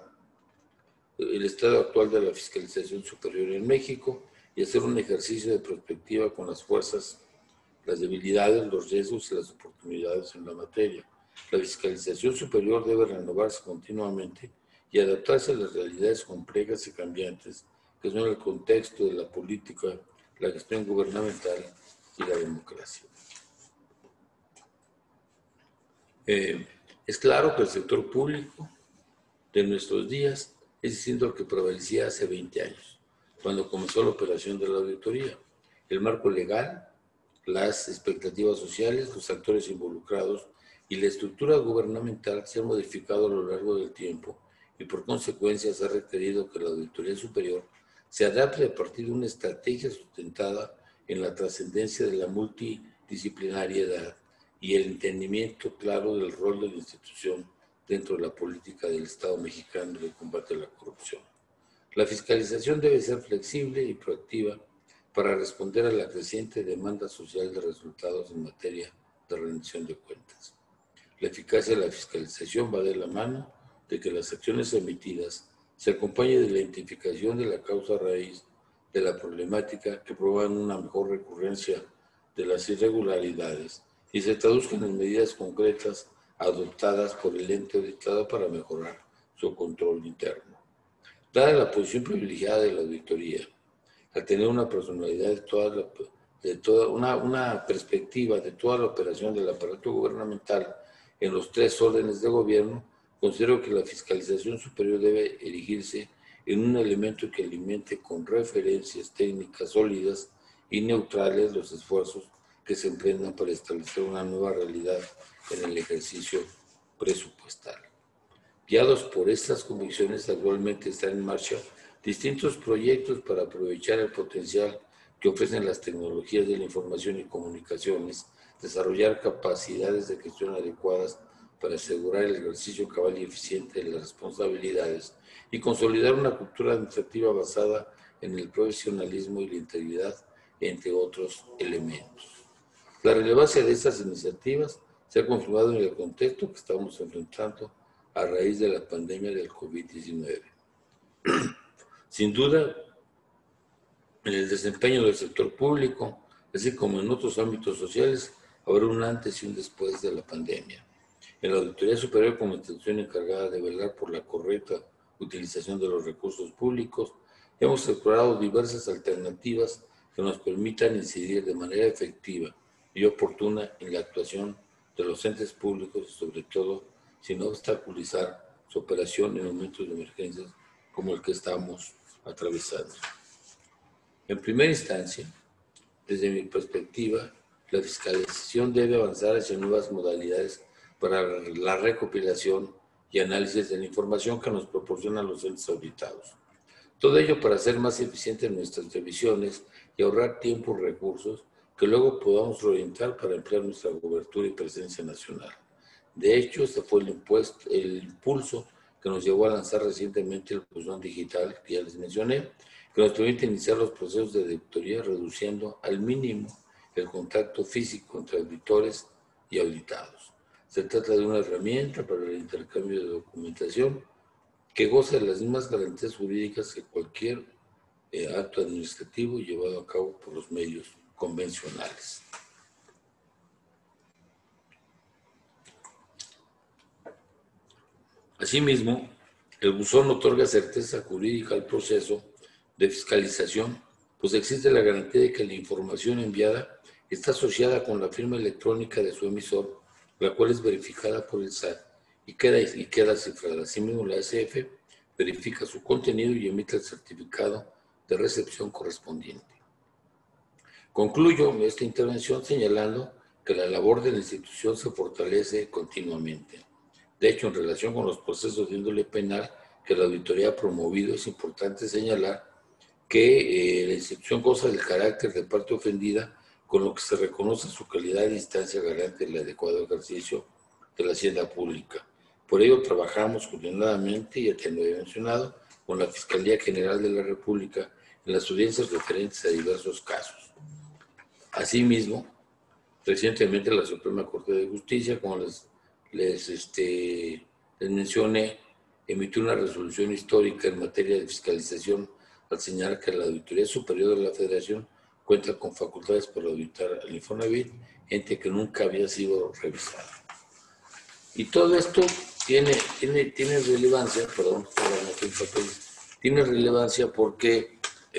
el estado actual de la fiscalización superior en México y hacer un ejercicio de perspectiva con las fuerzas, las debilidades, los riesgos y las oportunidades en la materia. La fiscalización superior debe renovarse continuamente y adaptarse a las realidades complejas y cambiantes que son el contexto de la política, la gestión gubernamental y la democracia. Es claro que el sector público de nuestros días es distinto al que prevalecía hace 20 años, cuando comenzó la operación de la auditoría. El marco legal, las expectativas sociales, los actores involucrados y la estructura gubernamental se han modificado a lo largo del tiempo y por consecuencia se ha requerido que la Auditoría Superior se adapte a partir de una estrategia sustentada en la trascendencia de la multidisciplinariedad y el entendimiento claro del rol de la institución dentro de la política del Estado mexicano de combate a la corrupción. La fiscalización debe ser flexible y proactiva para responder a la creciente demanda social de resultados en materia de rendición de cuentas. La eficacia de la fiscalización va de la mano de que las acciones emitidas se acompañen de la identificación de la causa raíz de la problemática que provocan una mejor recurrencia de las irregularidades y se traduzcan en medidas concretas adoptadas por el ente auditado para mejorar su control interno. Dada la posición privilegiada de la auditoría, al tener una personalidad una perspectiva de toda la operación del aparato gubernamental en los 3 órdenes de gobierno, considero que la fiscalización superior debe erigirse en un elemento que alimente con referencias técnicas sólidas y neutrales los esfuerzos que se emprendan para establecer una nueva realidad en el ejercicio presupuestal. Guiados por estas convicciones, actualmente están en marcha distintos proyectos para aprovechar el potencial que ofrecen las tecnologías de la información y comunicaciones, desarrollar capacidades de gestión adecuadas para asegurar el ejercicio cabal y eficiente de las responsabilidades y consolidar una cultura administrativa basada en el profesionalismo y la integridad, entre otros elementos. La relevancia de estas iniciativas se ha confirmado en el contexto que estamos enfrentando a raíz de la pandemia del COVID-19. Sin duda, en el desempeño del sector público, así como en otros ámbitos sociales, habrá un antes y un después de la pandemia. En la Auditoría Superior, como institución encargada de velar por la correcta utilización de los recursos públicos, hemos explorado diversas alternativas que nos permitan incidir de manera efectiva y oportuna en la actuación de los entes públicos y sobre todo sin obstaculizar su operación en momentos de emergencias como el que estamos atravesando. En primera instancia, desde mi perspectiva, la fiscalización debe avanzar hacia nuevas modalidades para la recopilación y análisis de la información que nos proporcionan los entes auditados. Todo ello para hacer más eficientes nuestras revisiones y ahorrar tiempo y recursos que luego podamos reorientar para emplear nuestra cobertura y presencia nacional. De hecho, este fue el impulso que nos llevó a lanzar recientemente el buzón digital, que ya les mencioné, que nos permite iniciar los procesos de auditoría reduciendo al mínimo el contacto físico entre auditores y auditados. Se trata de una herramienta para el intercambio de documentación que goza de las mismas garantías jurídicas que cualquier acto administrativo llevado a cabo por los medios convencionales. Asimismo, el buzón otorga certeza jurídica al proceso de fiscalización, pues existe la garantía de que la información enviada está asociada con la firma electrónica de su emisor, la cual es verificada por el SAT y queda cifrada. Asimismo, la SF verifica su contenido y emite el certificado de recepción correspondiente. Concluyo esta intervención señalando que la labor de la institución se fortalece continuamente. De hecho, en relación con los procesos de índole penal que la auditoría ha promovido, es importante señalar que la institución goza del carácter de parte ofendida, con lo que se reconoce su calidad e instancia garante del adecuado ejercicio de la hacienda pública. Por ello, trabajamos coordinadamente, ya te lo he mencionado, con la Fiscalía General de la República en las audiencias referentes a diversos casos. Asimismo, recientemente la Suprema Corte de Justicia, como les mencioné, emitió una resolución histórica en materia de fiscalización al señalar que la Auditoría Superior de la Federación cuenta con facultades para auditar al Infonavit, ente que nunca había sido revisado. Y todo esto tiene relevancia, tiene relevancia porque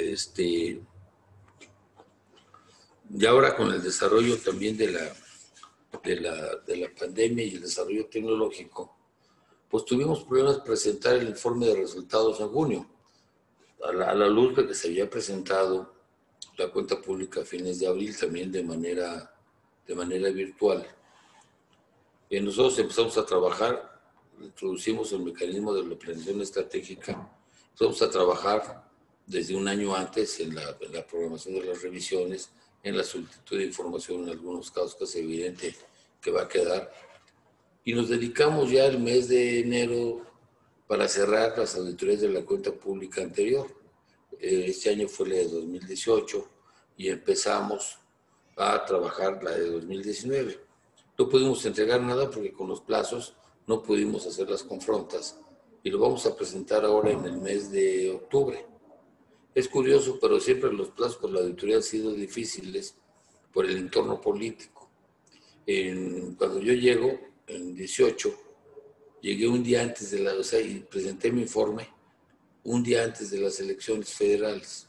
y ahora con el desarrollo también de la pandemia y el desarrollo tecnológico, pues tuvimos problemas presentar el informe de resultados en junio, a la luz de que se había presentado la cuenta pública a fines de abril también de manera virtual. Nosotros empezamos a trabajar, introducimos el mecanismo de la planeación estratégica, empezamos a trabajar desde un año antes en la programación de las revisiones, en la solicitud de información en algunos casos que es evidente que va a quedar. Y nos dedicamos ya el mes de enero para cerrar las auditorías de la cuenta pública anterior. Este año fue la de 2018 y empezamos a trabajar la de 2019. No pudimos entregar nada porque con los plazos no pudimos hacer las confrontas y lo vamos a presentar ahora en el mes de octubre. Es curioso, pero siempre los plazos por la auditoría han sido difíciles por el entorno político. Cuando yo llego, en 18, llegué un día antes y presenté mi informe un día antes de las elecciones federales.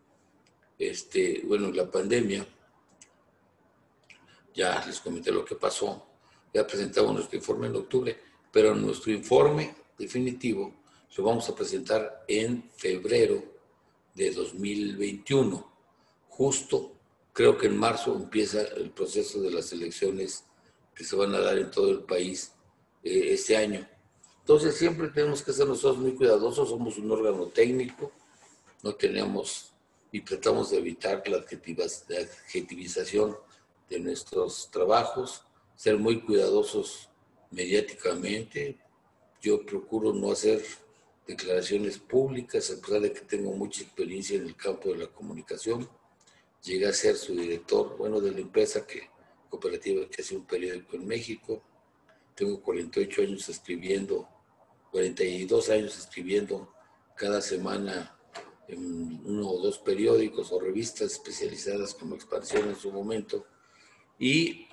La pandemia, ya les comenté lo que pasó, ya presentamos nuestro informe en octubre, pero nuestro informe definitivo lo vamos a presentar en febrero de 2021. Justo, creo que en marzo empieza el proceso de las elecciones que se van a dar en todo el país este año. Entonces siempre tenemos que ser nosotros muy cuidadosos, somos un órgano técnico, no tenemos y tratamos de evitar la adjetivización de nuestros trabajos, ser muy cuidadosos mediáticamente. Yo procuro no hacer declaraciones públicas, a pesar de que tengo mucha experiencia en el campo de la comunicación. Llegué a ser su director, de la empresa que cooperativa que hace un periódico en México. Tengo 48 años escribiendo, 42 años escribiendo cada semana en 1 o 2 periódicos o revistas especializadas como Expansión en su momento. Y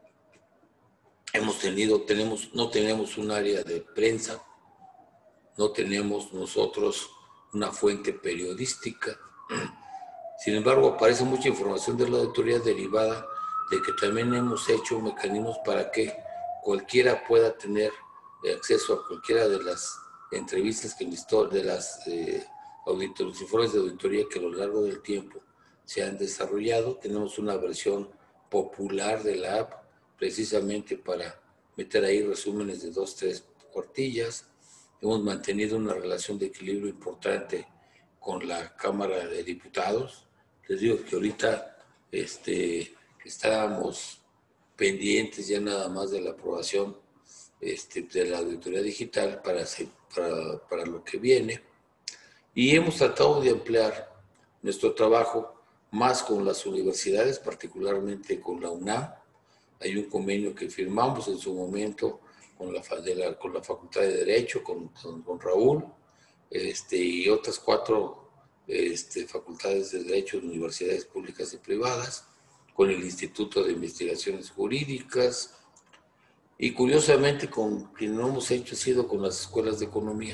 no tenemos un área de prensa, no tenemos nosotros una fuente periodística. Sin embargo, aparece mucha información de la auditoría derivada de que también hemos hecho mecanismos para que cualquiera pueda tener acceso a cualquiera de las entrevistas que de las los informes de auditoría que a lo largo del tiempo se han desarrollado. Tenemos una versión popular de la app precisamente para meter ahí resúmenes de 2, 3 cuartillas. Hemos mantenido una relación de equilibrio importante con la Cámara de Diputados. Les digo que ahorita estábamos pendientes ya nada más de la aprobación de la auditoría digital para lo que viene. Y hemos tratado de ampliar nuestro trabajo más con las universidades, particularmente con la UNAM. Hay un convenio que firmamos en su momento con la Facultad de Derecho, con Raúl, y otras 4 facultades de Derecho de universidades públicas y privadas, con el Instituto de Investigaciones Jurídicas, y curiosamente con quien no hemos hecho ha sido con las escuelas de economía.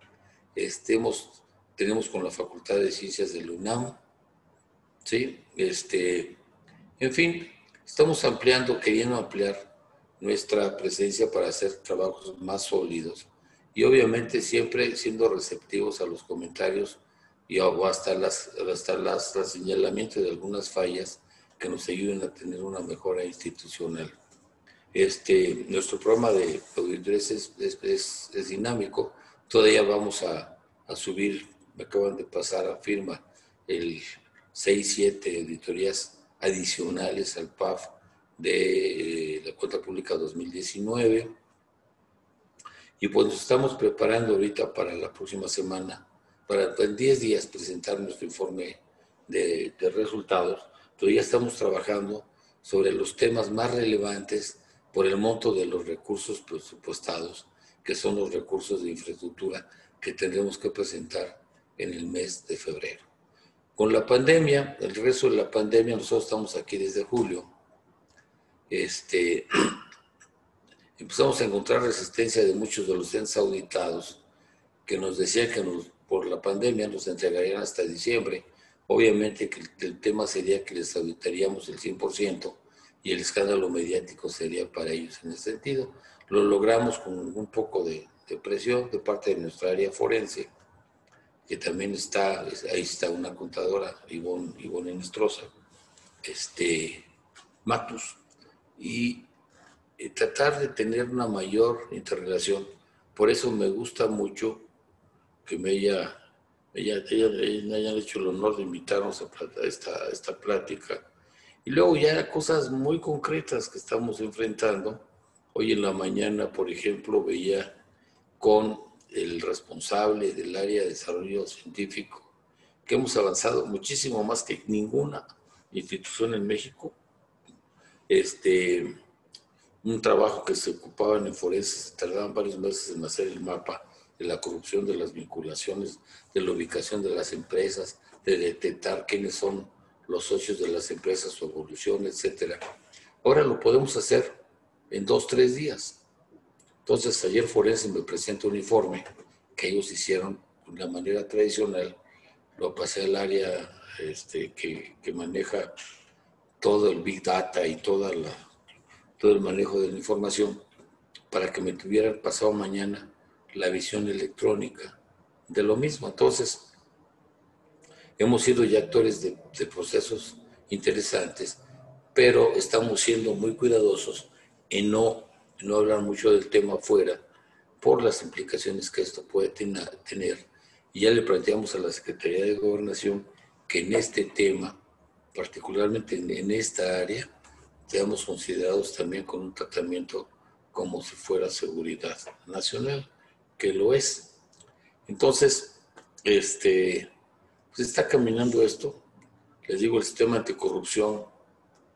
Tenemos con la Facultad de Ciencias de la UNAM, ¿sí? En fin, estamos queriendo ampliar nuestra presencia para hacer trabajos más sólidos y obviamente siempre siendo receptivos a los comentarios y hasta el señalamiento de algunas fallas que nos ayuden a tener una mejora institucional. Nuestro programa de auditores es dinámico. Todavía vamos a subir, me acaban de pasar a firma el 6-7 auditorías adicionales al PAF de la cuenta pública 2019. Y pues nos estamos preparando ahorita para la próxima semana, para en 10 días presentar nuestro informe de resultados. Todavía estamos trabajando sobre los temas más relevantes por el monto de los recursos presupuestados, que son los recursos de infraestructura que tendremos que presentar en el mes de febrero. Con la pandemia, el resto de la pandemia, nosotros estamos aquí desde julio, empezamos a encontrar resistencia de muchos de los entes auditados que nos decían que por la pandemia nos entregarían hasta diciembre. Obviamente que el tema sería que les auditaríamos el 100% y el escándalo mediático sería para ellos en ese sentido. Lo logramos con un poco de presión de parte de nuestra área forense, que también ahí está una contadora, Ivonne Enestrosa, Matus, y tratar de tener una mayor interrelación. Por eso me gusta mucho que me hayan hecho el honor de invitarnos a esta plática. Y luego ya cosas muy concretas que estamos enfrentando. Hoy en la mañana, por ejemplo, veía con el responsable del área de desarrollo científico que hemos avanzado muchísimo más que ninguna institución en México. Un trabajo que se ocupaban en forenses, tardaban varios meses en hacer el mapa de la corrupción, de las vinculaciones, de la ubicación de las empresas, de detectar quiénes son los socios de las empresas, su evolución, etc. Ahora lo podemos hacer en 2-3 días. Entonces, ayer Forense me presentó un informe que ellos hicieron de la manera tradicional, lo pasé al área que maneja todo el Big Data y todo el manejo de la información para que me tuvieran pasado mañana la visión electrónica de lo mismo. Entonces, hemos sido ya actores de procesos interesantes, pero estamos siendo muy cuidadosos en no hablar mucho del tema afuera por las implicaciones que esto puede tener. Y ya le planteamos a la Secretaría de Gobernación que en este tema, particularmente en esta área, seamos considerados también con un tratamiento como si fuera seguridad nacional, que lo es. Entonces, pues está caminando esto. Les digo, el sistema anticorrupción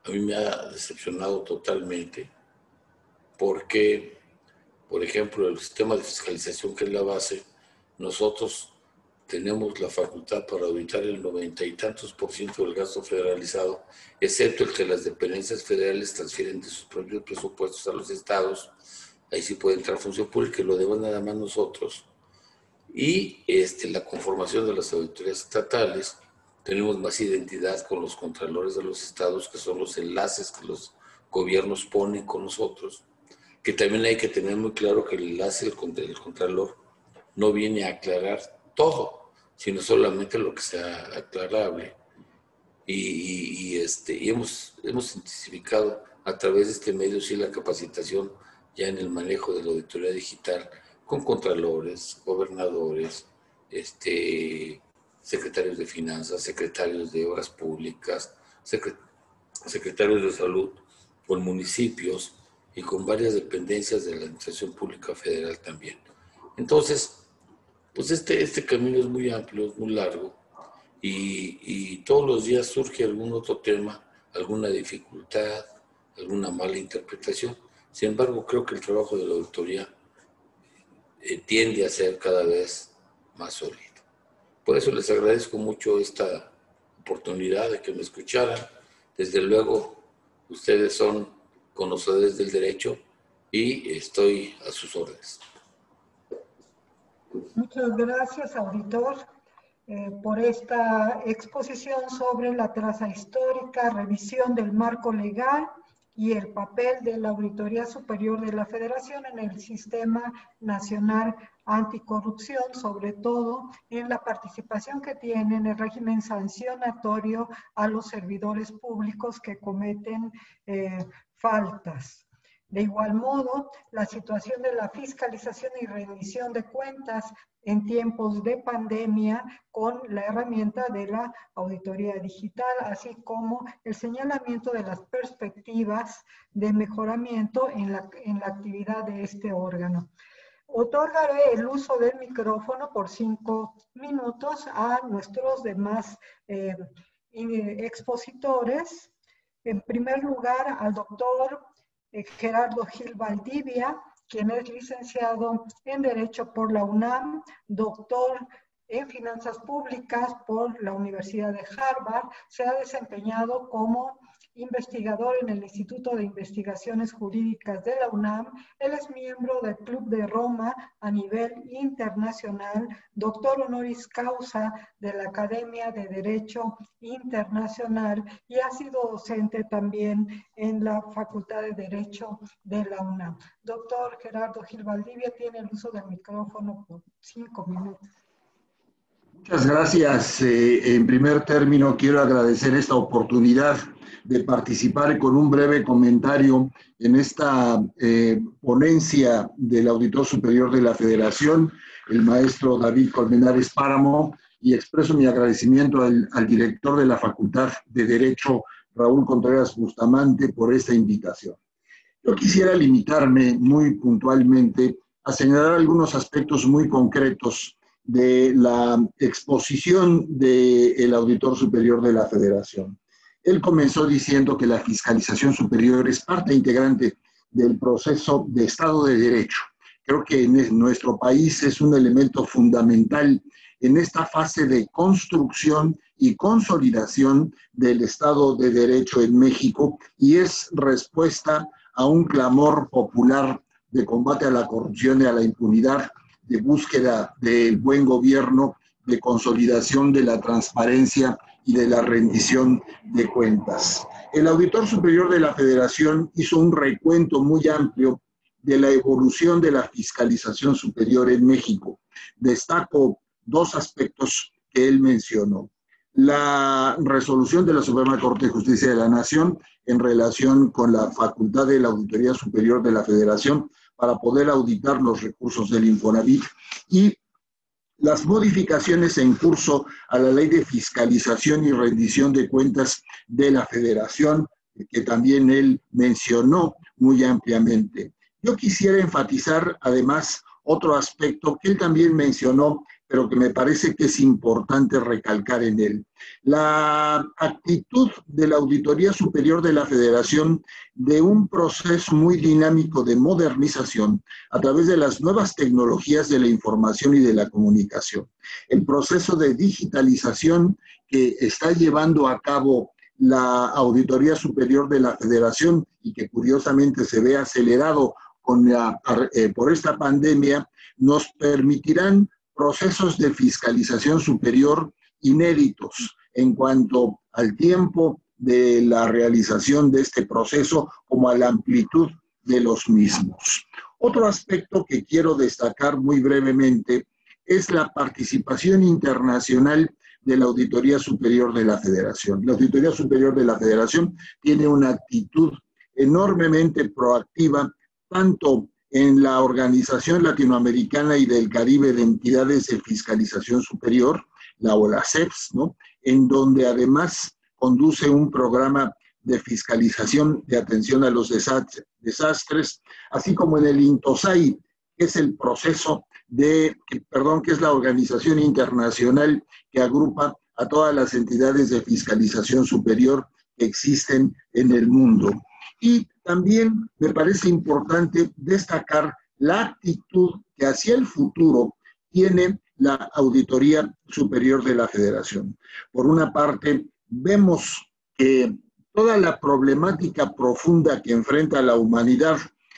a mí me ha decepcionado totalmente porque, por ejemplo, el sistema de fiscalización, que es la base, nosotros tenemos la facultad para auditar el 90 y tantos % del gasto federalizado, excepto el que las dependencias federales transfieren de sus propios presupuestos a los estados. Ahí sí puede entrar función pública, y lo debemos nada más nosotros. Y la conformación de las auditorías estatales, tenemos más identidad con los contralores de los estados, que son los enlaces que los gobiernos ponen con nosotros, que también hay que tener muy claro que el enlace del contralor no viene a aclarar todo, sino solamente lo que sea aclarable. Y hemos intensificado a través de este medio sí la capacitación ya en el manejo de la auditoría digital con contralores, gobernadores, secretarios de finanzas, secretarios de obras públicas, secretarios de salud, con municipios y con varias dependencias de la Administración Pública Federal también. Entonces, pues este camino es muy amplio, es muy largo, y todos los días surge algún otro tema, alguna dificultad, alguna mala interpretación. Sin embargo, creo que el trabajo de la auditoría tiende a ser cada vez más sólido. Por eso les agradezco mucho esta oportunidad de que me escucharan. Desde luego, ustedes son conocedores del derecho y estoy a sus órdenes. Muchas gracias, auditor, por esta exposición sobre la traza histórica, revisión del marco legal y el papel de la Auditoría Superior de la Federación en el Sistema Nacional Anticorrupción, sobre todo en la participación que tiene en el régimen sancionatorio a los servidores públicos que cometen faltas. De igual modo, la situación de la fiscalización y rendición de cuentas en tiempos de pandemia con la herramienta de la auditoría digital, así como el señalamiento de las perspectivas de mejoramiento en la actividad de este órgano. Otorgaré el uso del micrófono por 5 minutos a nuestros demás expositores. En primer lugar, al doctor Gerardo Gil Valdivia, quien es licenciado en Derecho por la UNAM, doctor en Finanzas Públicas por la Universidad de Harvard. Se ha desempeñado como investigador en el Instituto de Investigaciones Jurídicas de la UNAM. Él es miembro del Club de Roma a nivel internacional, doctor honoris causa de la Academia de Derecho Internacional, y ha sido docente también en la Facultad de Derecho de la UNAM. Doctor Gerardo Gil Valdivia, tiene el uso del micrófono por 5 minutos. Muchas gracias. En primer término, quiero agradecer esta oportunidad de participar con un breve comentario en esta ponencia del Auditor Superior de la Federación, el maestro David Colmenares Páramo, y expreso mi agradecimiento al director de la Facultad de Derecho, Raúl Contreras Bustamante, por esta invitación. Yo quisiera limitarme muy puntualmente a señalar algunos aspectos muy concretos de la exposición del Auditor Superior de la Federación. Él comenzó diciendo que la fiscalización superior es parte integrante del proceso de Estado de Derecho. Creo que en nuestro país es un elemento fundamental en esta fase de construcción y consolidación del Estado de Derecho en México, y es respuesta a un clamor popular de combate a la corrupción y a la impunidad, de búsqueda del buen gobierno, de consolidación de la transparencia y de la rendición de cuentas. El Auditor Superior de la Federación hizo un recuento muy amplio de la evolución de la fiscalización superior en México. Destaco 2 aspectos que él mencionó. La resolución de la Suprema Corte de Justicia de la Nación en relación con la facultad de la Auditoría Superior de la Federación para poder auditar los recursos del Infonavit, y las modificaciones en curso a la Ley de Fiscalización y Rendición de Cuentas de la Federación, que también él mencionó muy ampliamente. Yo quisiera enfatizar además otro aspecto que él también mencionó, pero que me parece que es importante recalcar en él. La actitud de la Auditoría Superior de la Federación de un proceso muy dinámico de modernización a través de las nuevas tecnologías de la información y de la comunicación. El proceso de digitalización que está llevando a cabo la Auditoría Superior de la Federación y que curiosamente se ve acelerado por esta pandemia, nos permitirán procesos de fiscalización superior inéditos en cuanto al tiempo de la realización de este proceso como a la amplitud de los mismos. Otro aspecto que quiero destacar muy brevemente es la participación internacional de la Auditoría Superior de la Federación. La Auditoría Superior de la Federación tiene una actitud enormemente proactiva, tanto en la Organización Latinoamericana y del Caribe de Entidades de Fiscalización Superior, la OLACEFS, ¿no? En donde además conduce un programa de fiscalización de atención a los desastres, así como en el INTOSAI, que es el proceso que es la organización internacional que agrupa a todas las entidades de fiscalización superior que existen en el mundo. Y también me parece importante destacar la actitud que hacia el futuro tiene la Auditoría Superior de la Federación. Por una parte, vemos que toda la problemática profunda que enfrenta la humanidad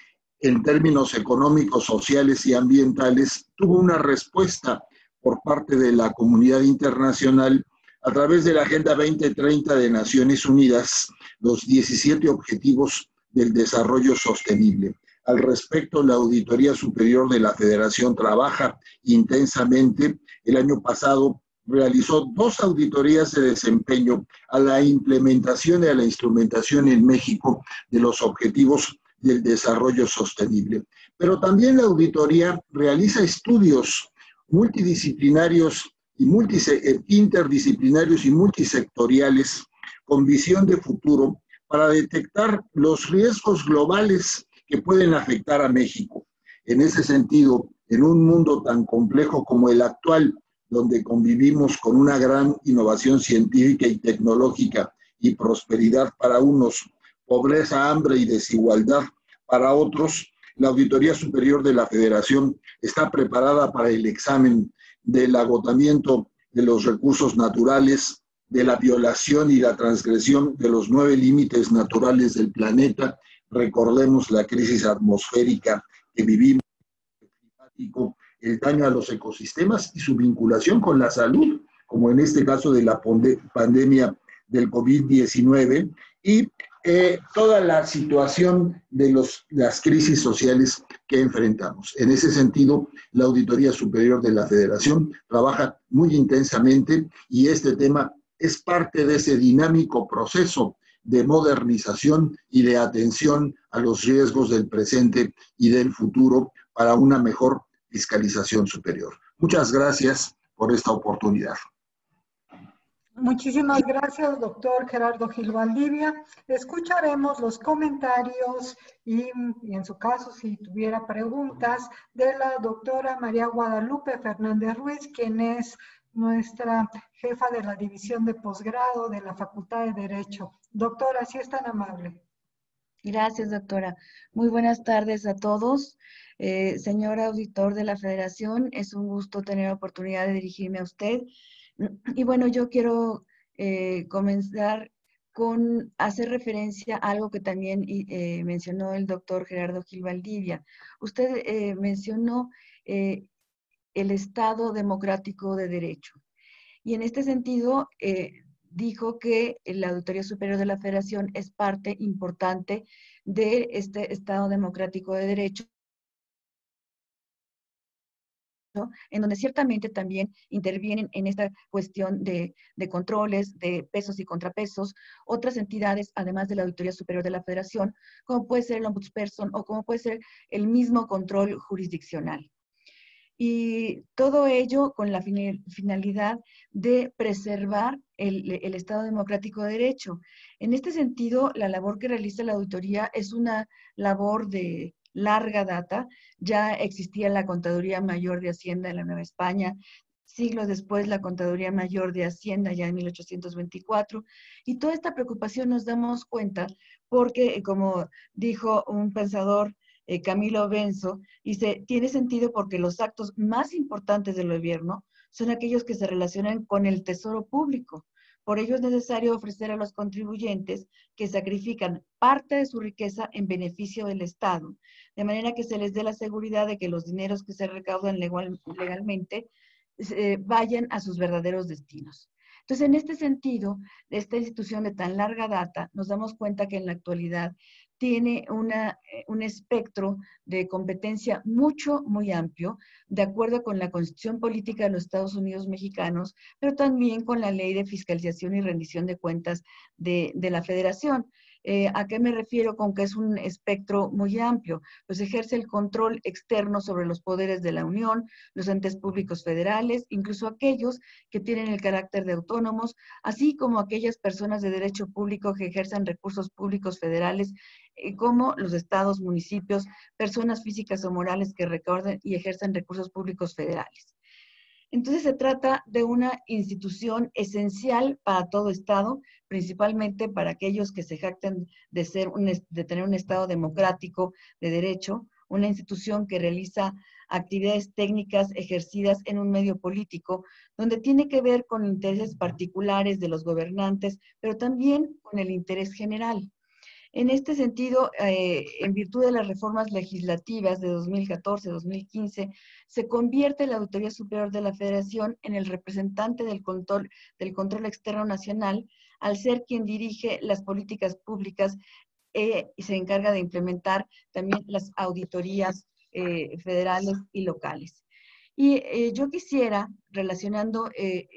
en términos económicos, sociales y ambientales tuvo una respuesta por parte de la comunidad internacional a través de la Agenda 2030 de Naciones Unidas, los 17 Objetivos del Desarrollo Sostenible. Al respecto, la Auditoría Superior de la Federación trabaja intensamente. El año pasado realizó 2 auditorías de desempeño a la implementación y a la instrumentación en México de los Objetivos del Desarrollo Sostenible. Pero también la auditoría realiza estudios multidisciplinarios y interdisciplinarios y multisectoriales con visión de futuro para detectar los riesgos globales que pueden afectar a México. En ese sentido, en un mundo tan complejo como el actual, donde convivimos con una gran innovación científica y tecnológica y prosperidad para unos, pobreza, hambre y desigualdad para otros, la Auditoría Superior de la Federación está preparada para el examen del agotamiento de los recursos naturales, de la violación y la transgresión de los 9 límites naturales del planeta. Recordemos la crisis atmosférica que vivimos, el daño a los ecosistemas y su vinculación con la salud, como en este caso de la pandemia del COVID-19, y toda la situación de las crisis sociales que enfrentamos. En ese sentido, la Auditoría Superior de la Federación trabaja muy intensamente y este tema es parte de ese dinámico proceso de modernización y de atención a los riesgos del presente y del futuro para una mejor fiscalización superior. Muchas gracias por esta oportunidad. Muchísimas gracias, doctor Gerardo Gil Valdivia. Escucharemos los comentarios y en su caso, si tuviera preguntas, de la doctora María Guadalupe Fernández Ruiz, quien es nuestra jefa de la División de Posgrado de la Facultad de Derecho. Doctora, si es tan amable. Gracias, doctora. Muy buenas tardes a todos. Señor auditor de la Federación, es un gusto tener la oportunidad de dirigirme a usted. Y bueno, yo quiero comenzar con hacer referencia a algo que también mencionó el doctor Gerardo Gil Valdivia. Usted mencionó el Estado democrático de derecho. Y en este sentido, dijo que la Auditoría Superior de la Federación es parte importante de este Estado democrático de derecho, ¿no? En donde ciertamente también intervienen en esta cuestión de controles, de pesos y contrapesos, otras entidades, además de la Auditoría Superior de la Federación, como puede ser el Ombudsperson o como puede ser el mismo control jurisdiccional. Y todo ello con la finalidad de preservar el Estado democrático de derecho. En este sentido, la labor que realiza la auditoría es una labor de larga data. Ya existía la Contaduría Mayor de Hacienda en la Nueva España siglos después la Contaduría Mayor de Hacienda, ya en 1824, y toda esta preocupación nos damos cuenta porque, como dijo un pensador, Camilo Benso, dice, tiene sentido porque los actos más importantes del gobierno son aquellos que se relacionan con el tesoro público. Por ello es necesario ofrecer a los contribuyentes que sacrifican parte de su riqueza en beneficio del Estado, de manera que se les dé la seguridad de que los dineros que se recaudan legalmente vayan a sus verdaderos destinos. Entonces, en este sentido, esta institución de tan larga data, nos damos cuenta que en la actualidad tiene un espectro de competencia muy amplio, de acuerdo con la Constitución Política de los Estados Unidos Mexicanos, pero también con la Ley de Fiscalización y Rendición de Cuentas de la Federación. ¿A qué me refiero con que es un espectro muy amplio? Pues ejerce el control externo sobre los poderes de la Unión, los entes públicos federales, incluso aquellos que tienen el carácter de autónomos, así como aquellas personas de derecho público que ejerzan recursos públicos federales, como los estados, municipios, personas físicas o morales que recauden y ejerzan recursos públicos federales. Entonces se trata de una institución esencial para todo Estado, principalmente para aquellos que se jactan de tener un Estado democrático de derecho, una institución que realiza actividades técnicas ejercidas en un medio político, donde tiene que ver con intereses particulares de los gobernantes, pero también con el interés general. En este sentido, en virtud de las reformas legislativas de 2014-2015, se convierte la Auditoría Superior de la Federación en el representante del control externo nacional, al ser quien dirige las políticas públicas y se encarga de implementar también las auditorías federales y locales. Y yo quisiera, relacionando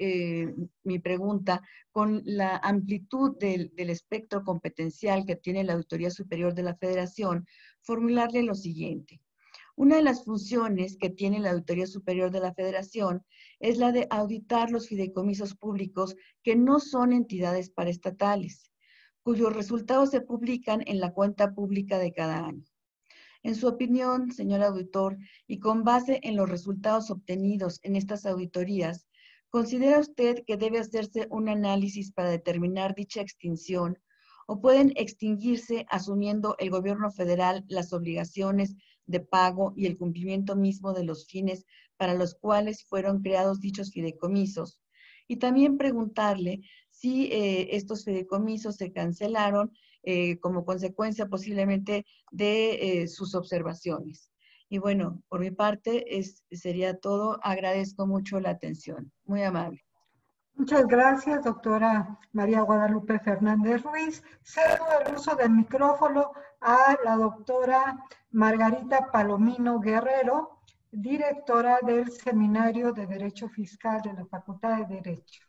mi pregunta con la amplitud del espectro competencial que tiene la Auditoría Superior de la Federación, formularle lo siguiente. Una de las funciones que tiene la Auditoría Superior de la Federación es la de auditar los fideicomisos públicos que no son entidades paraestatales, cuyos resultados se publican en la cuenta pública de cada año. En su opinión, señor auditor, y con base en los resultados obtenidos en estas auditorías, ¿considera usted que debe hacerse un análisis para determinar dicha extinción o pueden extinguirse asumiendo el gobierno federal las obligaciones de pago y el cumplimiento mismo de los fines para los cuales fueron creados dichos fideicomisos? Y también preguntarle si estos fideicomisos se cancelaron como consecuencia posiblemente de sus observaciones. Y bueno, por mi parte sería todo. Agradezco mucho la atención. Muy amable. Muchas gracias, doctora María Guadalupe Fernández Ruiz. Cedo el uso del micrófono a la doctora Margarita Palomino Guerrero, directora del Seminario de Derecho Fiscal de la Facultad de Derecho.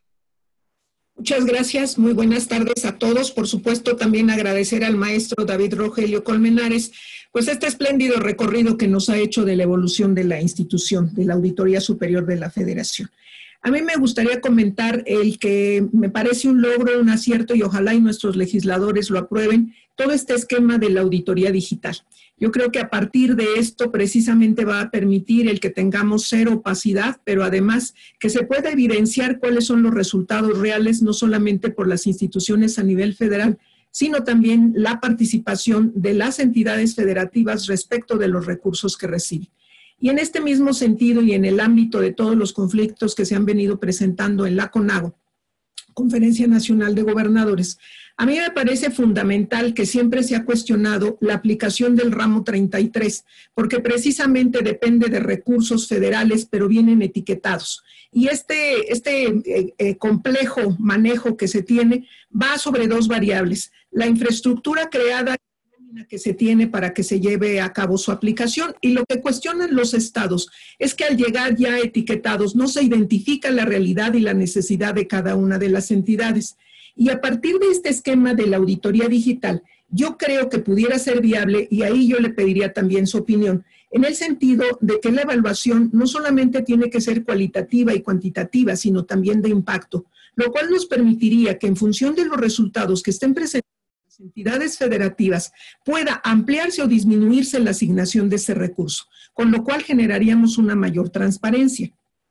Muchas gracias, muy buenas tardes a todos. Por supuesto, también agradecer al maestro David Rogelio Colmenares, pues este espléndido recorrido que nos ha hecho de la evolución de la institución, de la Auditoría Superior de la Federación. A mí me gustaría comentar el que me parece un logro, un acierto, y ojalá y nuestros legisladores lo aprueben, todo este esquema de la auditoría digital. Yo creo que a partir de esto precisamente va a permitir el que tengamos cero opacidad, pero además que se pueda evidenciar cuáles son los resultados reales, no solamente por las instituciones a nivel federal, sino también la participación de las entidades federativas respecto de los recursos que reciben. Y en este mismo sentido y en el ámbito de todos los conflictos que se han venido presentando en la CONAGO, Conferencia Nacional de Gobernadores, a mí me parece fundamental que siempre se ha cuestionado la aplicación del ramo 33, porque precisamente depende de recursos federales, pero vienen etiquetados. Y este complejo manejo que se tiene va sobre dos variables: la infraestructura creada que se tiene para que se lleve a cabo su aplicación, y lo que cuestionan los estados es que al llegar ya etiquetados no se identifica la realidad y la necesidad de cada una de las entidades. Y a partir de este esquema de la auditoría digital, yo creo que pudiera ser viable, y ahí yo le pediría también su opinión, en el sentido de que la evaluación no solamente tiene que ser cualitativa y cuantitativa, sino también de impacto, lo cual nos permitiría que en función de los resultados que estén presentes las entidades federativas pueda ampliarse o disminuirse la asignación de ese recurso, con lo cual generaríamos una mayor transparencia.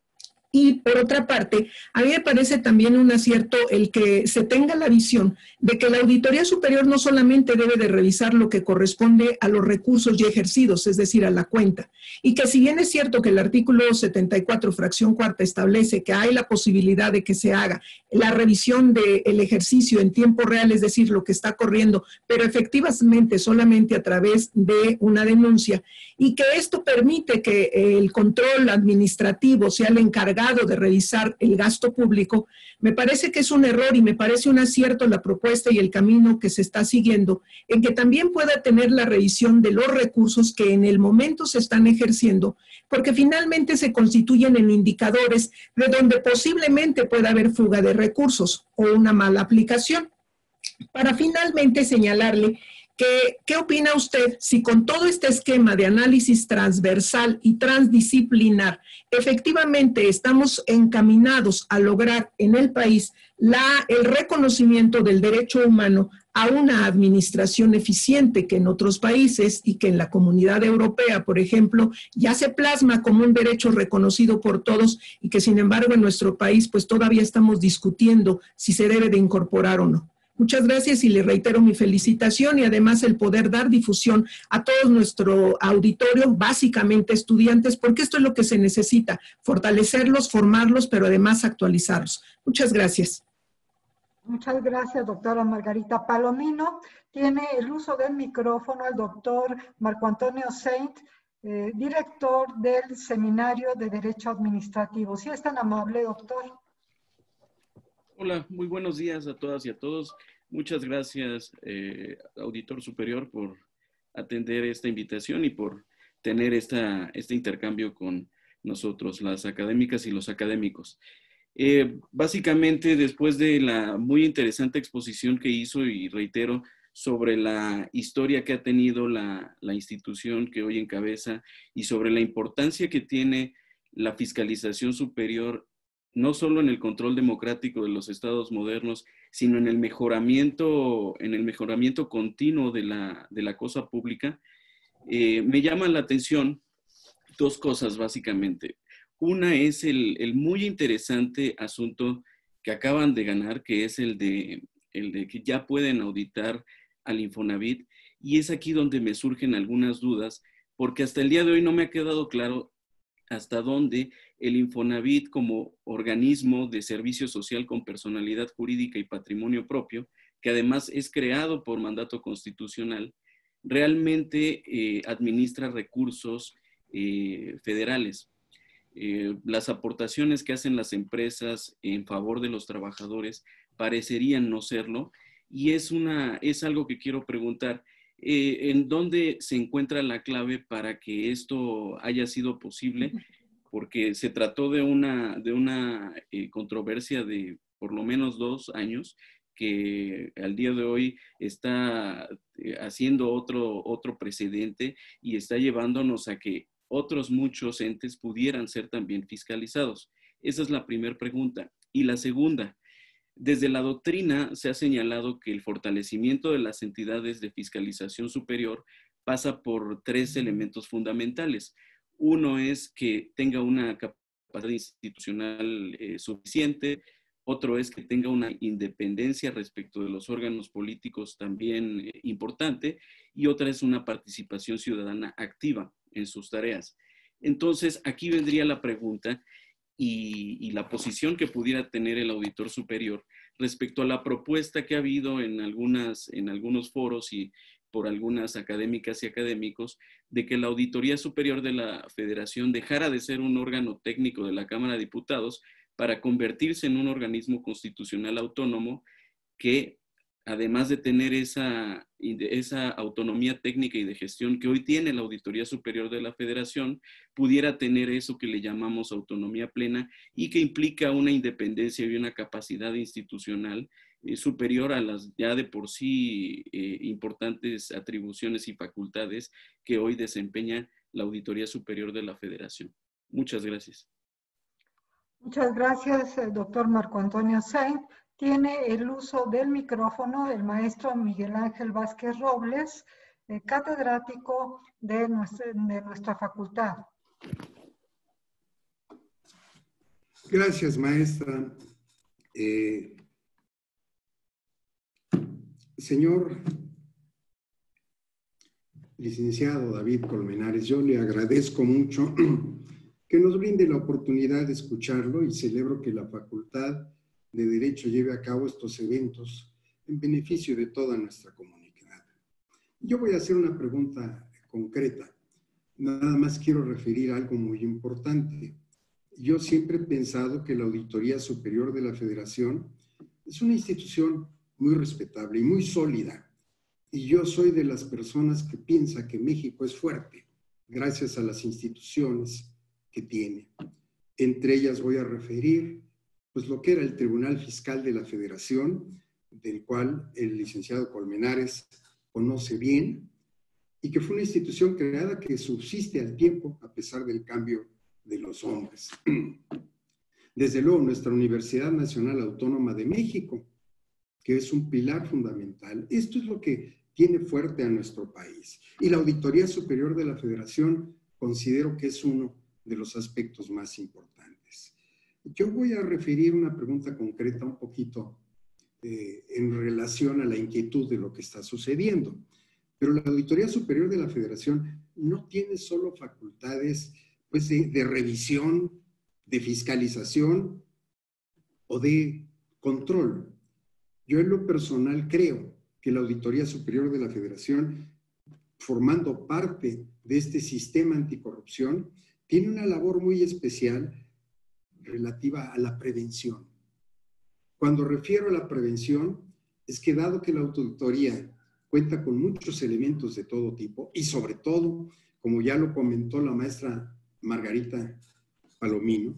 Y por otra parte, a mí me parece también un acierto el que se tenga la visión de que la Auditoría Superior no solamente debe de revisar lo que corresponde a los recursos ya ejercidos, es decir, a la cuenta, y que si bien es cierto que el artículo 74, fracción cuarta, establece que hay la posibilidad de que se haga la revisión del ejercicio en tiempo real, es decir, lo que está corriendo, pero efectivamente solamente a través de una denuncia, y que esto permite que el control administrativo sea el encargado de revisar el gasto público, me parece que es un error y me parece un acierto la propuesta y el camino que se está siguiendo, en que también pueda tener la revisión de los recursos que en el momento se están ejerciendo, porque finalmente se constituyen en indicadores de donde posiblemente pueda haber fuga de recursos o una mala aplicación. Para finalmente señalarle ¿qué opina usted si con todo este esquema de análisis transversal y transdisciplinar efectivamente estamos encaminados a lograr en el país el reconocimiento del derecho humano a una administración eficiente que en otros países y que en la Comunidad Europea, por ejemplo, ya se plasma como un derecho reconocido por todos y que sin embargo en nuestro país pues todavía estamos discutiendo si se debe de incorporar o no? Muchas gracias y le reitero mi felicitación y además el poder dar difusión a todo nuestro auditorio, básicamente estudiantes, porque esto es lo que se necesita, fortalecerlos, formarlos, pero además actualizarlos. Muchas gracias. Muchas gracias, doctora Margarita Palomino. Tiene el uso del micrófono el doctor Marco Antonio Saint, director del Seminario de Derecho Administrativo. Si es tan amable, doctor. Hola, muy buenos días a todas y a todos. Muchas gracias, Auditor Superior, por atender esta invitación y por tener este intercambio con nosotros, las académicas y los académicos. Básicamente, después de la muy interesante exposición que hizo, y reitero, sobre la historia que ha tenido la institución que hoy encabeza y sobre la importancia que tiene la fiscalización superior, no solo en el control democrático de los estados modernos, sino en el mejoramiento continuo de la cosa pública, me llaman la atención dos cosas básicamente. Una es el muy interesante asunto que acaban de ganar, que es el de que ya pueden auditar al Infonavit, y es aquí donde me surgen algunas dudas, porque hasta el día de hoy no me ha quedado claro hasta dónde el Infonavit, como organismo de servicio social con personalidad jurídica y patrimonio propio, que además es creado por mandato constitucional, realmente administra recursos federales. Las aportaciones que hacen las empresas en favor de los trabajadores parecerían no serlo, y es algo que quiero preguntar. ¿En dónde se encuentra la clave para que esto haya sido posible? Porque se trató de una controversia de por lo menos 2 años, que al día de hoy está haciendo otro precedente y está llevándonos a que otros muchos entes pudieran ser también fiscalizados. Esa es la primera pregunta. Y la segunda, desde la doctrina se ha señalado que el fortalecimiento de las entidades de fiscalización superior pasa por 3 elementos fundamentales. Uno es que tenga una capacidad institucional suficiente, otro es que tenga una independencia respecto de los órganos políticos también importante, y otra es una participación ciudadana activa en sus tareas. Entonces, aquí vendría la pregunta y la posición que pudiera tener el auditor superior respecto a la propuesta que ha habido en algunos foros y por algunas académicas y académicos, de que la Auditoría Superior de la Federación dejara de ser un órgano técnico de la Cámara de Diputados para convertirse en un organismo constitucional autónomo que, además de tener esa autonomía técnica y de gestión que hoy tiene la Auditoría Superior de la Federación, pudiera tener eso que le llamamos autonomía plena y que implica una independencia y una capacidad institucional superior a las ya de por sí importantes atribuciones y facultades que hoy desempeña la Auditoría Superior de la Federación. Muchas gracias. Muchas gracias, doctor Marco Antonio Saint. Tiene el uso del micrófono el maestro Miguel Ángel Vázquez Robles, catedrático de nuestra facultad. Gracias, maestra. Señor licenciado David Colmenares, yo le agradezco mucho que nos brinde la oportunidad de escucharlo y celebro que la Facultad de Derecho lleve a cabo estos eventos en beneficio de toda nuestra comunidad. Yo voy a hacer una pregunta concreta. Nada más quiero referir algo muy importante. Yo siempre he pensado que la Auditoría Superior de la Federación es una institución muy respetable y muy sólida. Y yo soy de las personas que piensa que México es fuerte gracias a las instituciones que tiene. Entre ellas voy a referir pues lo que era el Tribunal Fiscal de la Federación, del cual el licenciado Colmenares conoce bien, y que fue una institución creada que subsiste al tiempo a pesar del cambio de los hombres. Desde luego, nuestra Universidad Nacional Autónoma de México, que es un pilar fundamental. Esto es lo que tiene fuerte a nuestro país. Y la Auditoría Superior de la Federación considero que es uno de los aspectos más importantes. Yo voy a referir una pregunta concreta un poquito en relación a la inquietud de lo que está sucediendo. Pero la Auditoría Superior de la Federación no tiene solo facultades pues, de revisión, de fiscalización o de control. Yo en lo personal creo que la Auditoría Superior de la Federación, formando parte de este sistema anticorrupción, tiene una labor muy especial relativa a la prevención. Cuando refiero a la prevención, es que dado que la auditoría cuenta con muchos elementos de todo tipo y sobre todo, como ya lo comentó la maestra Margarita Palomino,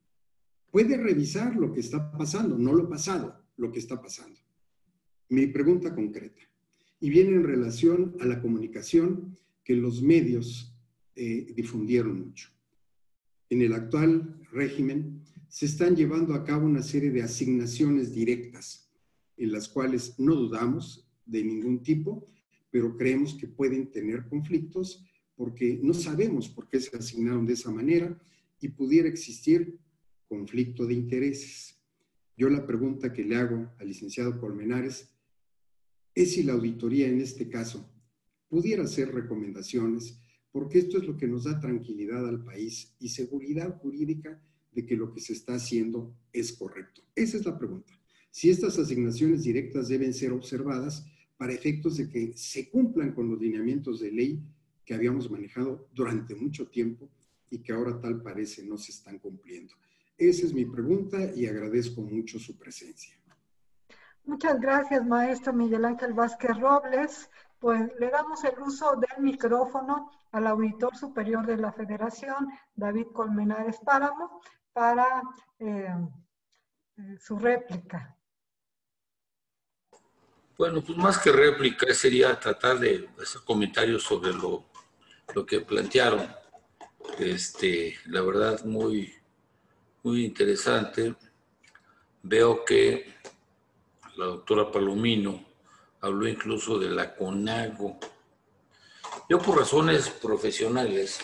puede revisar lo que está pasando, no lo pasado, lo que está pasando. Mi pregunta concreta, y viene en relación a la comunicación que los medios difundieron mucho. En el actual régimen se están llevando a cabo una serie de asignaciones directas, en las cuales no dudamos de ningún tipo, pero creemos que pueden tener conflictos porque no sabemos por qué se asignaron de esa manera y pudiera existir conflicto de intereses. Yo la pregunta que le hago al licenciado Colmenares es si la auditoría en este caso pudiera hacer recomendaciones, porque esto es lo que nos da tranquilidad al país y seguridad jurídica de que lo que se está haciendo es correcto. Esa es la pregunta. Si estas asignaciones directas deben ser observadas para efectos de que se cumplan con los lineamientos de ley que habíamos manejado durante mucho tiempo y que ahora tal parece no se están cumpliendo. Esa es mi pregunta y agradezco mucho su presencia. Muchas gracias, maestro Miguel Ángel Vázquez Robles. Pues le damos el uso del micrófono al auditor superior de la Federación, David Colmenares Páramo, para su réplica. Bueno, pues más que réplica sería tratar de hacer comentarios sobre lo que plantearon. La verdad, muy interesante. Veo que la doctora Palomino habló incluso de la CONAGO. Yo por razones profesionales,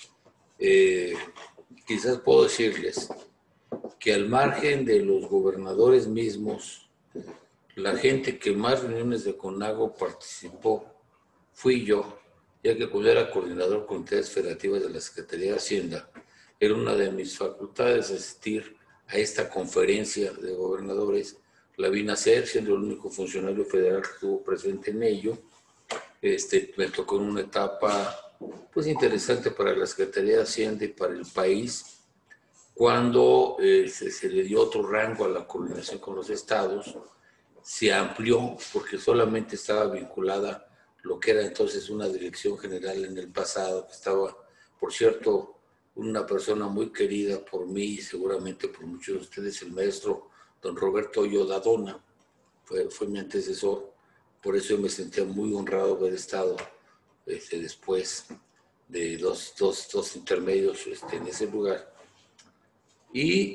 quizás puedo decirles que al margen de los gobernadores mismos, la gente que más reuniones de CONAGO participó fui yo, ya que cuando era coordinador con entidades federativas de la Secretaría de Hacienda, era una de mis facultades asistir a esta conferencia de gobernadores. La vine a hacer, siendo el único funcionario federal que estuvo presente en ello. Me tocó en una etapa pues interesante para la Secretaría de Hacienda y para el país, cuando se le dio otro rango a la coordinación con los estados. Se amplió porque solamente estaba vinculada lo que era entonces una dirección general en el pasado, que estaba, por cierto, una persona muy querida por mí y seguramente por muchos de ustedes, el maestro don Roberto Yodadona, fue mi antecesor. Por eso yo me sentía muy honrado de haber estado después de dos intermedios en ese lugar. Y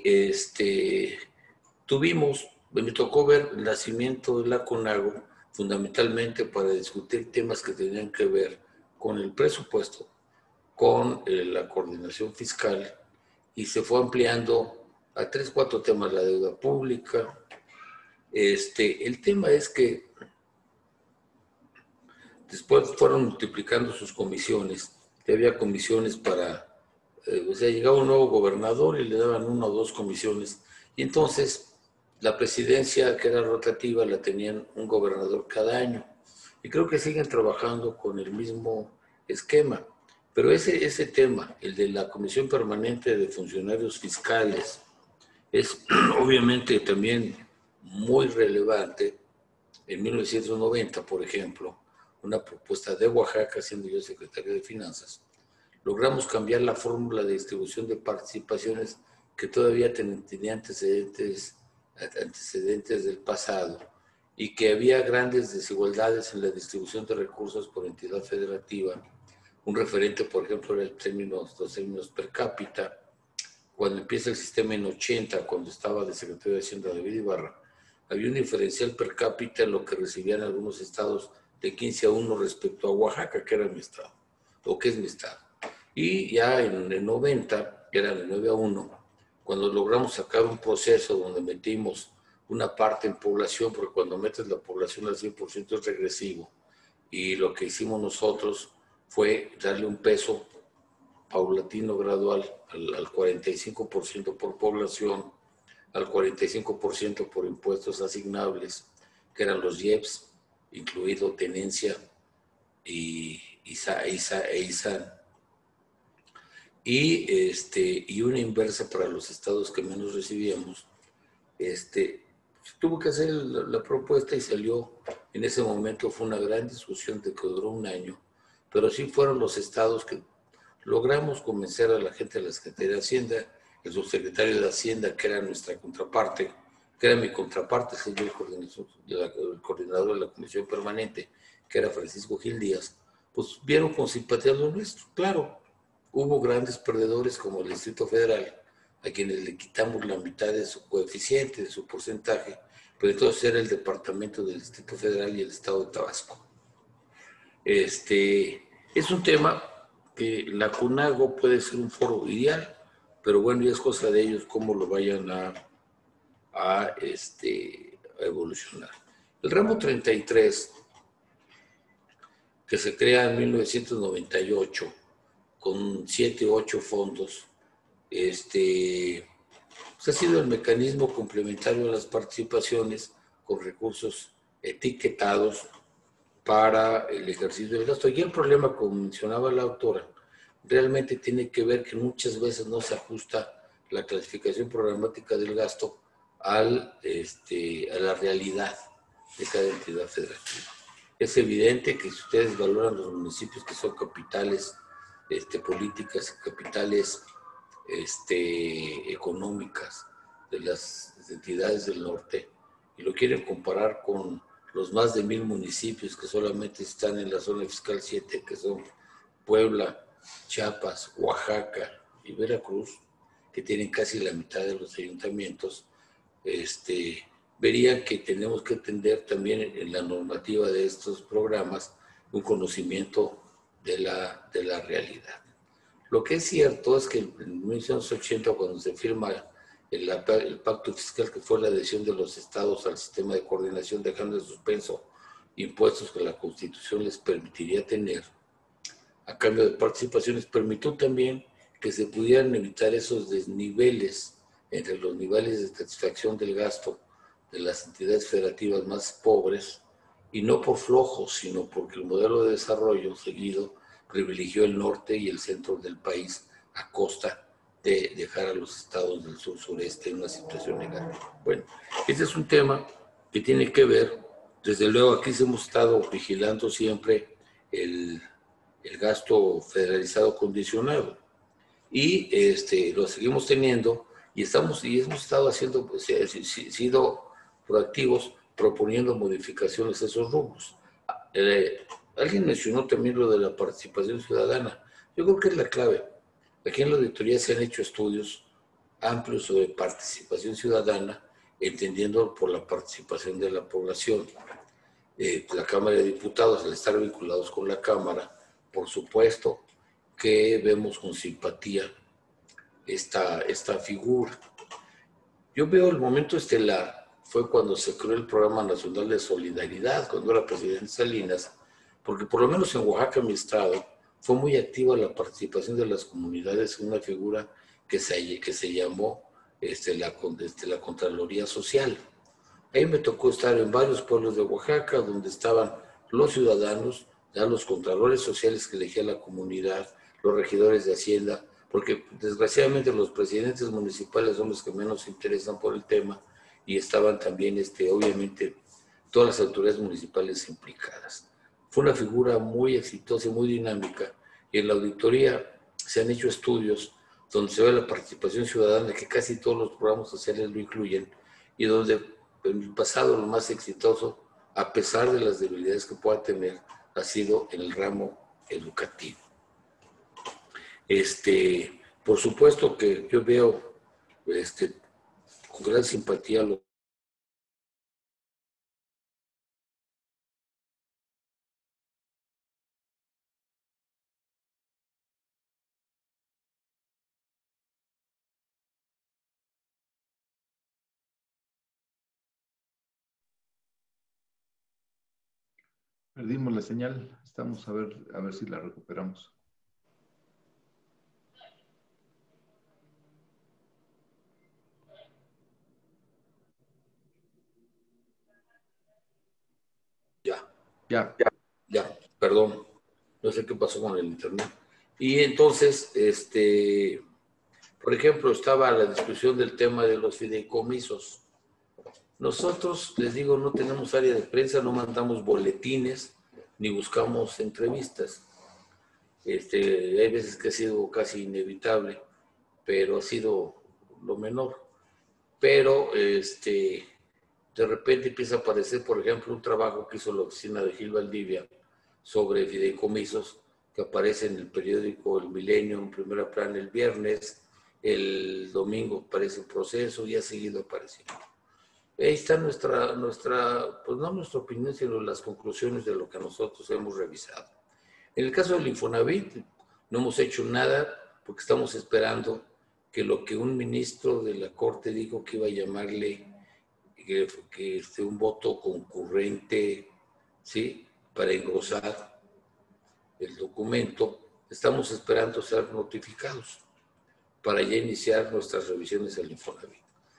me tocó ver el nacimiento de la CONAGO, fundamentalmente para discutir temas que tenían que ver con el presupuesto, con la coordinación fiscal, y se fue ampliando a 3, 4 temas, la deuda pública. El tema es que después fueron multiplicando sus comisiones, que había comisiones para, o sea, llegaba un nuevo gobernador y le daban 1 o 2 comisiones, y entonces la presidencia, que era rotativa, la tenían un gobernador cada año, y creo que siguen trabajando con el mismo esquema, pero ese tema, el de la Comisión Permanente de Funcionarios Fiscales, es obviamente también muy relevante. En 1990, por ejemplo, una propuesta de Oaxaca, siendo yo secretario de Finanzas, logramos cambiar la fórmula de distribución de participaciones que todavía tenía antecedentes del pasado y que había grandes desigualdades en la distribución de recursos por entidad federativa. Un referente, por ejemplo, era los términos per cápita. Cuando empieza el sistema en 80, cuando estaba de secretario de Hacienda David Ibarra, había un diferencial per cápita en lo que recibían algunos estados de 15-1 respecto a Oaxaca, que era mi estado, o que es mi estado. Y ya en el 90, que era de 9-1, cuando logramos sacar un proceso donde metimos una parte en población, porque cuando metes la población al 100% es regresivo, y lo que hicimos nosotros fue darle un peso paulatino, gradual, al 45% por población, al 45% por impuestos asignables, que eran los IEPS, incluido tenencia y ISAN, y una inversa para los estados que menos recibíamos. Tuvo que hacer la propuesta y salió. En ese momento fue una gran discusión que duró un año, pero sí fueron los estados que logramos convencer a la gente de la Secretaría de Hacienda, el subsecretario de Hacienda, que era nuestra contraparte, que era mi contraparte, el coordinador de la Comisión Permanente, que era Francisco Gil Díaz, pues vieron con simpatía lo nuestro. Claro, hubo grandes perdedores como el Distrito Federal, a quienes le quitamos la mitad de su coeficiente, de su porcentaje, pero entonces era el departamento del Distrito Federal y el Estado de Tabasco. Es un tema que la CONAGO puede ser un foro ideal, pero bueno, ya es cosa de ellos cómo lo vayan a evolucionar. El ramo 33, que se crea en 1998 con 7 u 8 fondos, pues ha sido el mecanismo complementario a las participaciones con recursos etiquetados para el ejercicio del gasto. Y el problema, como mencionaba la autora, realmente tiene que ver que muchas veces no se ajusta la clasificación programática del gasto a la realidad de cada entidad federativa. Es evidente que si ustedes valoran los municipios que son capitales políticas, capitales económicas de las entidades del norte, y lo quieren comparar con los más de 1000 municipios que solamente están en la zona fiscal 7, que son Puebla, Chiapas, Oaxaca y Veracruz, que tienen casi la mitad de los ayuntamientos, verían que tenemos que atender también en la normativa de estos programas un conocimiento de la realidad. Lo que es cierto es que en 1980, cuando se firma el pacto fiscal, que fue la adhesión de los estados al sistema de coordinación, dejando en suspenso impuestos que la Constitución les permitiría tener, a cambio de participaciones, permitió también que se pudieran evitar esos desniveles entre los niveles de satisfacción del gasto de las entidades federativas más pobres, y no por flojos, sino porque el modelo de desarrollo seguido privilegió el norte y el centro del país a costa de dejar a los estados del sur-sureste en una situación negativa. Bueno, este es un tema que tiene que ver, desde luego aquí hemos estado vigilando siempre el gasto federalizado condicionado, y lo seguimos teniendo, y hemos estado haciendo, pues, sido proactivos proponiendo modificaciones a esos rubros. Alguien mencionó también lo de la participación ciudadana. Yo creo que es la clave. Aquí en la auditoría se han hecho estudios amplios sobre participación ciudadana, entendiendo por la participación de la población. La Cámara de Diputados, al estar vinculados con la Cámara, por supuesto que vemos con simpatía esta figura. Yo veo el momento estelar, fue cuando se creó el Programa Nacional de Solidaridad, cuando era presidente Salinas, porque por lo menos en Oaxaca, mi estado, fue muy activa la participación de las comunidades en una figura que se llamó la Contraloría Social. Ahí me tocó estar en varios pueblos de Oaxaca, donde estaban los ciudadanos, ya los contralores sociales que elegía la comunidad, los regidores de Hacienda, porque desgraciadamente los presidentes municipales son los que menos se interesan por el tema, y estaban también, obviamente, todas las autoridades municipales implicadas. Fue una figura muy exitosa y muy dinámica, y en la auditoría se han hecho estudios donde se ve la participación ciudadana, que casi todos los programas sociales lo incluyen, y donde en el pasado lo más exitoso, a pesar de las debilidades que pueda tener, ha sido en el ramo educativo. Por supuesto que yo veo con gran simpatía lo Perdimos la señal. Estamos a ver si la recuperamos. Ya, perdón. No sé qué pasó con el internet. Y entonces, por ejemplo, estaba la discusión del tema de los fideicomisos. Nosotros, les digo, no tenemos área de prensa, no mandamos boletines, ni buscamos entrevistas. Hay veces que ha sido casi inevitable, pero ha sido lo menor. Pero, de repente empieza a aparecer, por ejemplo, un trabajo que hizo la oficina de Gil Valdivia sobre fideicomisos, que aparece en el periódico El Milenio en primera plana el viernes, el domingo aparece un proceso y ha seguido apareciendo. Ahí está nuestra, pues no nuestra opinión, sino las conclusiones de lo que nosotros hemos revisado. En el caso del Infonavit, no hemos hecho nada porque estamos esperando que lo que un ministro de la Corte dijo que iba a llamarle un voto concurrente, ¿sí?, para engrosar el documento, estamos esperando ser notificados para ya iniciar nuestras revisiones al Infonavit.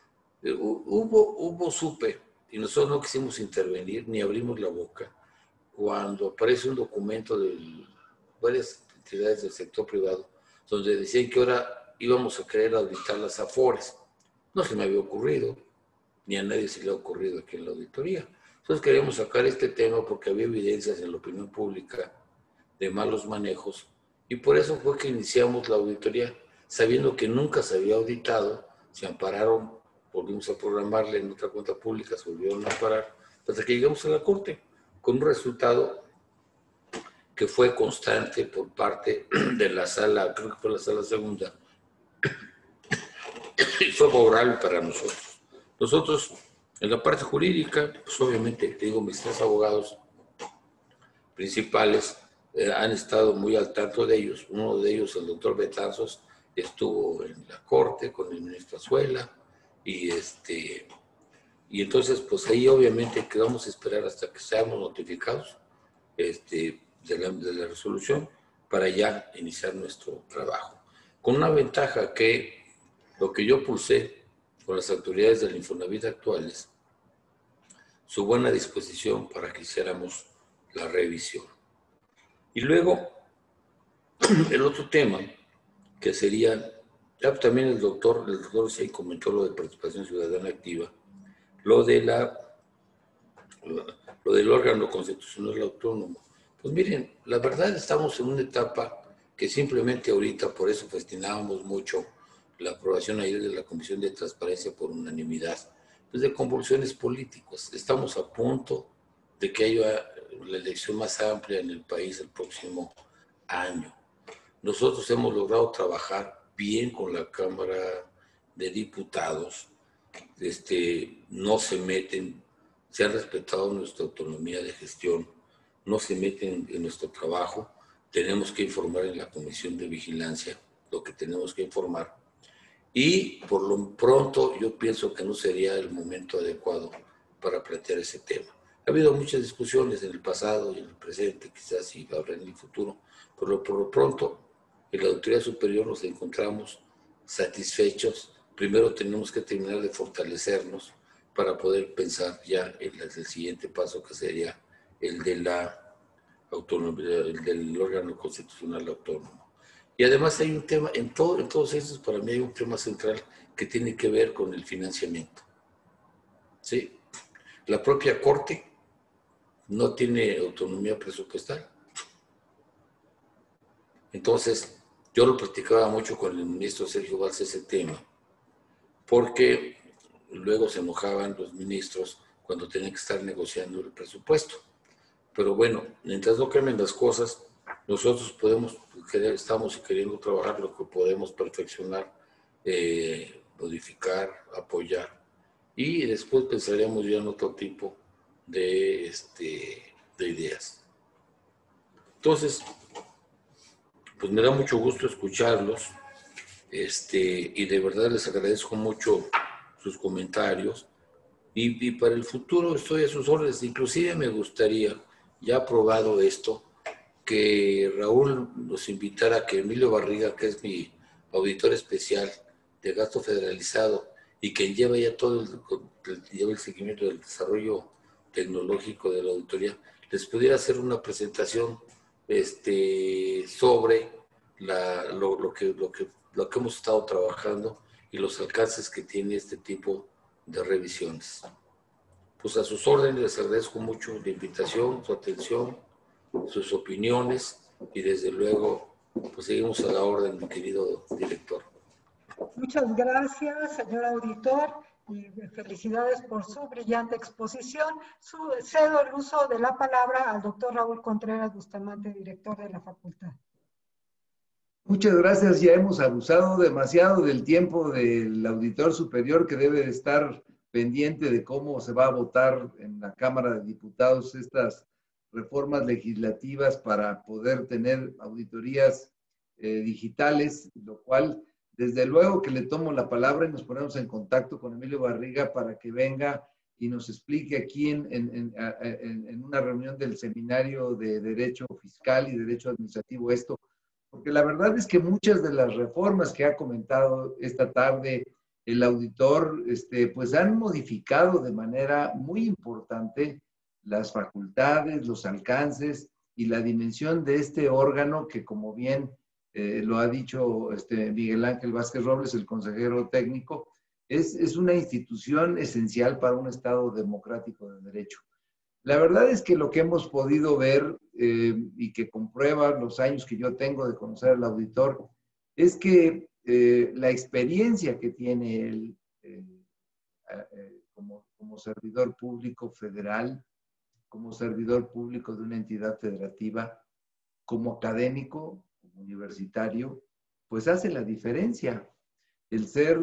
Supe, y nosotros no quisimos intervenir ni abrimos la boca, cuando aparece un documento de varias entidades del sector privado, donde decían que ahora íbamos a querer auditar las Afores. No se me había ocurrido, ni a nadie se le ha ocurrido aquí en la auditoría. Entonces queríamos sacar este tema porque había evidencias en la opinión pública de malos manejos, y por eso fue que iniciamos la auditoría, sabiendo que nunca se había auditado. Se ampararon, volvimos a programarle en otra cuenta pública, se volvieron a amparar, hasta que llegamos a la Corte, con un resultado que fue constante por parte de la sala, creo que fue la sala segunda, y fue favorable para nosotros. Nosotros, en la parte jurídica, pues obviamente, te digo, mis tres abogados principales han estado muy al tanto de ellos. Uno de ellos, el doctor Betanzos, estuvo en la Corte con el ministro Azuela, y entonces, pues ahí obviamente que vamos a esperar hasta que seamos notificados de la resolución para ya iniciar nuestro trabajo. Con una ventaja que lo que yo pulsé con las autoridades del Infonavit actuales, su buena disposición para que hiciéramos la revisión. Y luego, el otro tema, que sería, ya también el doctor sí comentó lo de participación ciudadana activa, lo del órgano constitucional autónomo. Pues miren, la verdad estamos en una etapa que simplemente ahorita, por eso festinábamos mucho la aprobación ayer de la Comisión de Transparencia por unanimidad, pues de convulsiones políticas. Estamos a punto de que haya la elección más amplia en el país el próximo año. Nosotros hemos logrado trabajar bien con la Cámara de Diputados, no se meten, se ha respetado nuestra autonomía de gestión, no se meten en nuestro trabajo. Tenemos que informar en la Comisión de Vigilancia lo que tenemos que informar. Y por lo pronto yo pienso que no sería el momento adecuado para plantear ese tema. Ha habido muchas discusiones en el pasado y en el presente, quizás y ahora en el futuro, pero por lo pronto en la Auditoría Superior nos encontramos satisfechos. Primero tenemos que terminar de fortalecernos para poder pensar ya en el siguiente paso, que sería el de la autonomía, el del órgano constitucional autónomo. Y además hay un tema, en todos estos para mí hay un tema central que tiene que ver con el financiamiento. ¿Sí? La propia Corte no tiene autonomía presupuestal. Entonces, yo lo platicaba mucho con el ministro Sergio Valls ese tema, porque luego se enojaban los ministros cuando tenían que estar negociando el presupuesto. Pero bueno, mientras no cambien las cosas, nosotros estamos queriendo trabajar lo que podemos perfeccionar, modificar, apoyar, y después pensaríamos ya en otro tipo de ideas. Entonces, pues me da mucho gusto escucharlos, y de verdad les agradezco mucho sus comentarios, y para el futuro estoy a sus órdenes. Inclusive me gustaría, ya aprobado esto, que Raúl nos invitara a que Emilio Barriga, que es mi auditor especial de gasto federalizado y que lleva ya todo lleva el seguimiento del desarrollo tecnológico de la auditoría, les pudiera hacer una presentación sobre lo que hemos estado trabajando y los alcances que tiene este tipo de revisiones. Pues a sus órdenes, les agradezco mucho la invitación, su atención, sus opiniones, y desde luego pues seguimos a la orden, mi querido director. Muchas gracias, señor auditor, y felicidades por su brillante exposición. Cedo el uso de la palabra al doctor Raúl Contreras Bustamante, director de la facultad. Muchas gracias. Ya hemos abusado demasiado del tiempo del auditor superior, que debe de estar pendiente de cómo se va a votar en la Cámara de Diputados estas reformas legislativas para poder tener auditorías digitales, lo cual, desde luego que le tomo la palabra y nos ponemos en contacto con Emilio Barriga para que venga y nos explique aquí en una reunión del Seminario de Derecho Fiscal y Derecho Administrativo esto, porque la verdad es que muchas de las reformas que ha comentado esta tarde el auditor, pues han modificado de manera muy importante las facultades, los alcances y la dimensión de este órgano que, como bien lo ha dicho Miguel Ángel Vázquez Robles, el consejero técnico, es una institución esencial para un Estado democrático de derecho. La verdad es que lo que hemos podido ver y que comprueba los años que yo tengo de conocer al auditor es que la experiencia que tiene él como servidor público federal, como servidor público de una entidad federativa, como académico, como universitario, pues hace la diferencia. El ser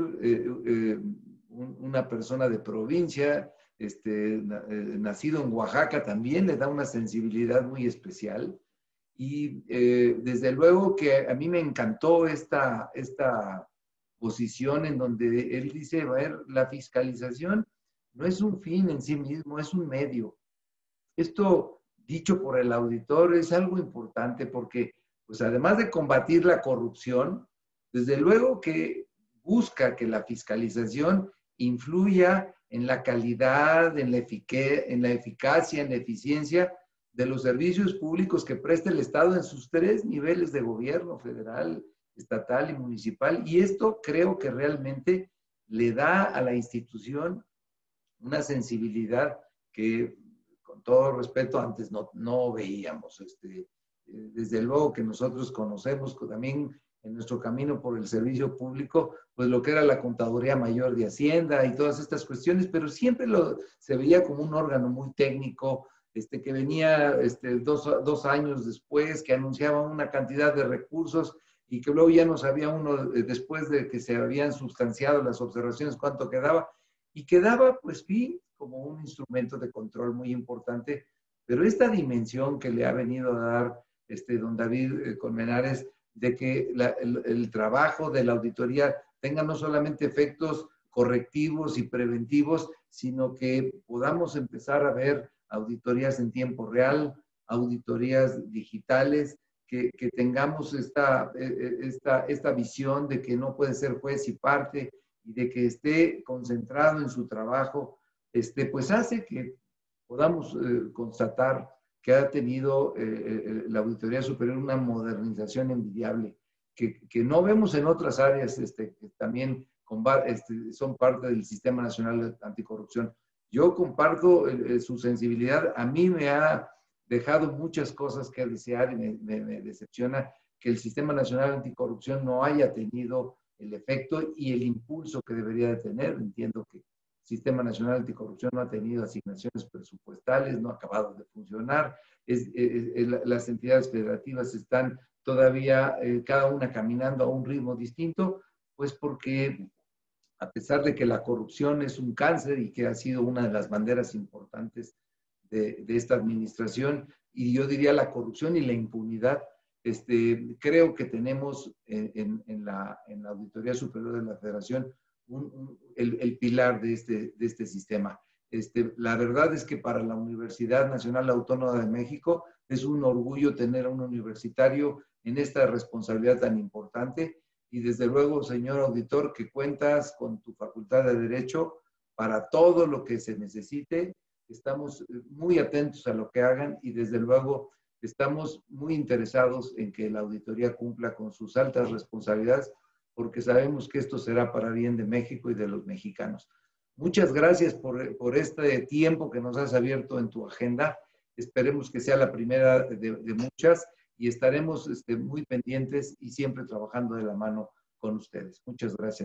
una persona de provincia, nacido en Oaxaca, también le da una sensibilidad muy especial. Y desde luego que a mí me encantó esta posición en donde él dice, a ver, la fiscalización no es un fin en sí mismo, es un medio. Esto, dicho por el auditor, es algo importante porque, pues además de combatir la corrupción, desde luego que busca que la fiscalización influya en la calidad, en la eficacia, en la eficiencia de los servicios públicos que presta el Estado en sus tres niveles de gobierno, federal, estatal y municipal. Y esto creo que realmente le da a la institución una sensibilidad que, con todo respeto, antes no veíamos. Desde luego que nosotros conocemos también en nuestro camino por el servicio público, pues lo que era la Contaduría Mayor de Hacienda y todas estas cuestiones, pero siempre se veía como un órgano muy técnico, que venía dos años después, que anunciaba una cantidad de recursos y que luego ya no sabía uno, después de que se habían sustanciado las observaciones, cuánto quedaba. Y quedaba, pues, como un instrumento de control muy importante. Pero esta dimensión que le ha venido a dar don David Colmenares, de que el trabajo de la auditoría tenga no solamente efectos correctivos y preventivos, sino que podamos empezar a ver auditorías en tiempo real, auditorías digitales, que tengamos esta visión de que no puede ser juez y parte y de que esté concentrado en su trabajo, pues hace que podamos constatar que ha tenido la Auditoría Superior una modernización envidiable, que no vemos en otras áreas que también son parte del Sistema Nacional Anticorrupción. Yo comparto su sensibilidad. A mí me ha dejado muchas cosas que desear y me decepciona que el Sistema Nacional Anticorrupción no haya tenido el efecto y el impulso que debería de tener. Entiendo que el Sistema Nacional Anticorrupción no ha tenido asignaciones presupuestales, no ha acabado de funcionar. Las entidades federativas están todavía cada una caminando a un ritmo distinto, pues porque a pesar de que la corrupción es un cáncer y que ha sido una de las banderas importantes de esta administración, y yo diría la corrupción y la impunidad, creo que tenemos en la Auditoría Superior de la Federación el pilar de este sistema. La verdad es que para la Universidad Nacional Autónoma de México es un orgullo tener a un universitario en esta responsabilidad tan importante. Y desde luego, señor auditor, que cuentas con tu Facultad de Derecho para todo lo que se necesite. Estamos muy atentos a lo que hagan y desde luego estamos muy interesados en que la auditoría cumpla con sus altas responsabilidades, porque sabemos que esto será para bien de México y de los mexicanos. Muchas gracias por este tiempo que nos has abierto en tu agenda. Esperemos que sea la primera de muchas y estaremos muy pendientes y siempre trabajando de la mano con ustedes. Muchas gracias.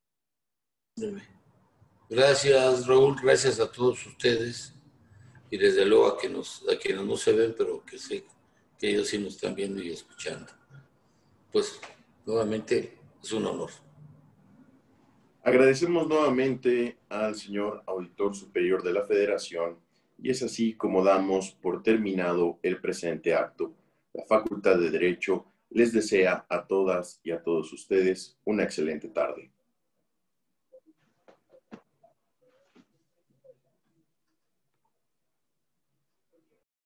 Gracias, Raúl. Gracias a todos ustedes. Y desde luego a quienes no se ven, pero que sé que ellos sí nos están viendo y escuchando. Pues, nuevamente, es un honor. Agradecemos nuevamente al señor Auditor Superior de la Federación y es así como damos por terminado el presente acto. La Facultad de Derecho les desea a todas y a todos ustedes una excelente tarde.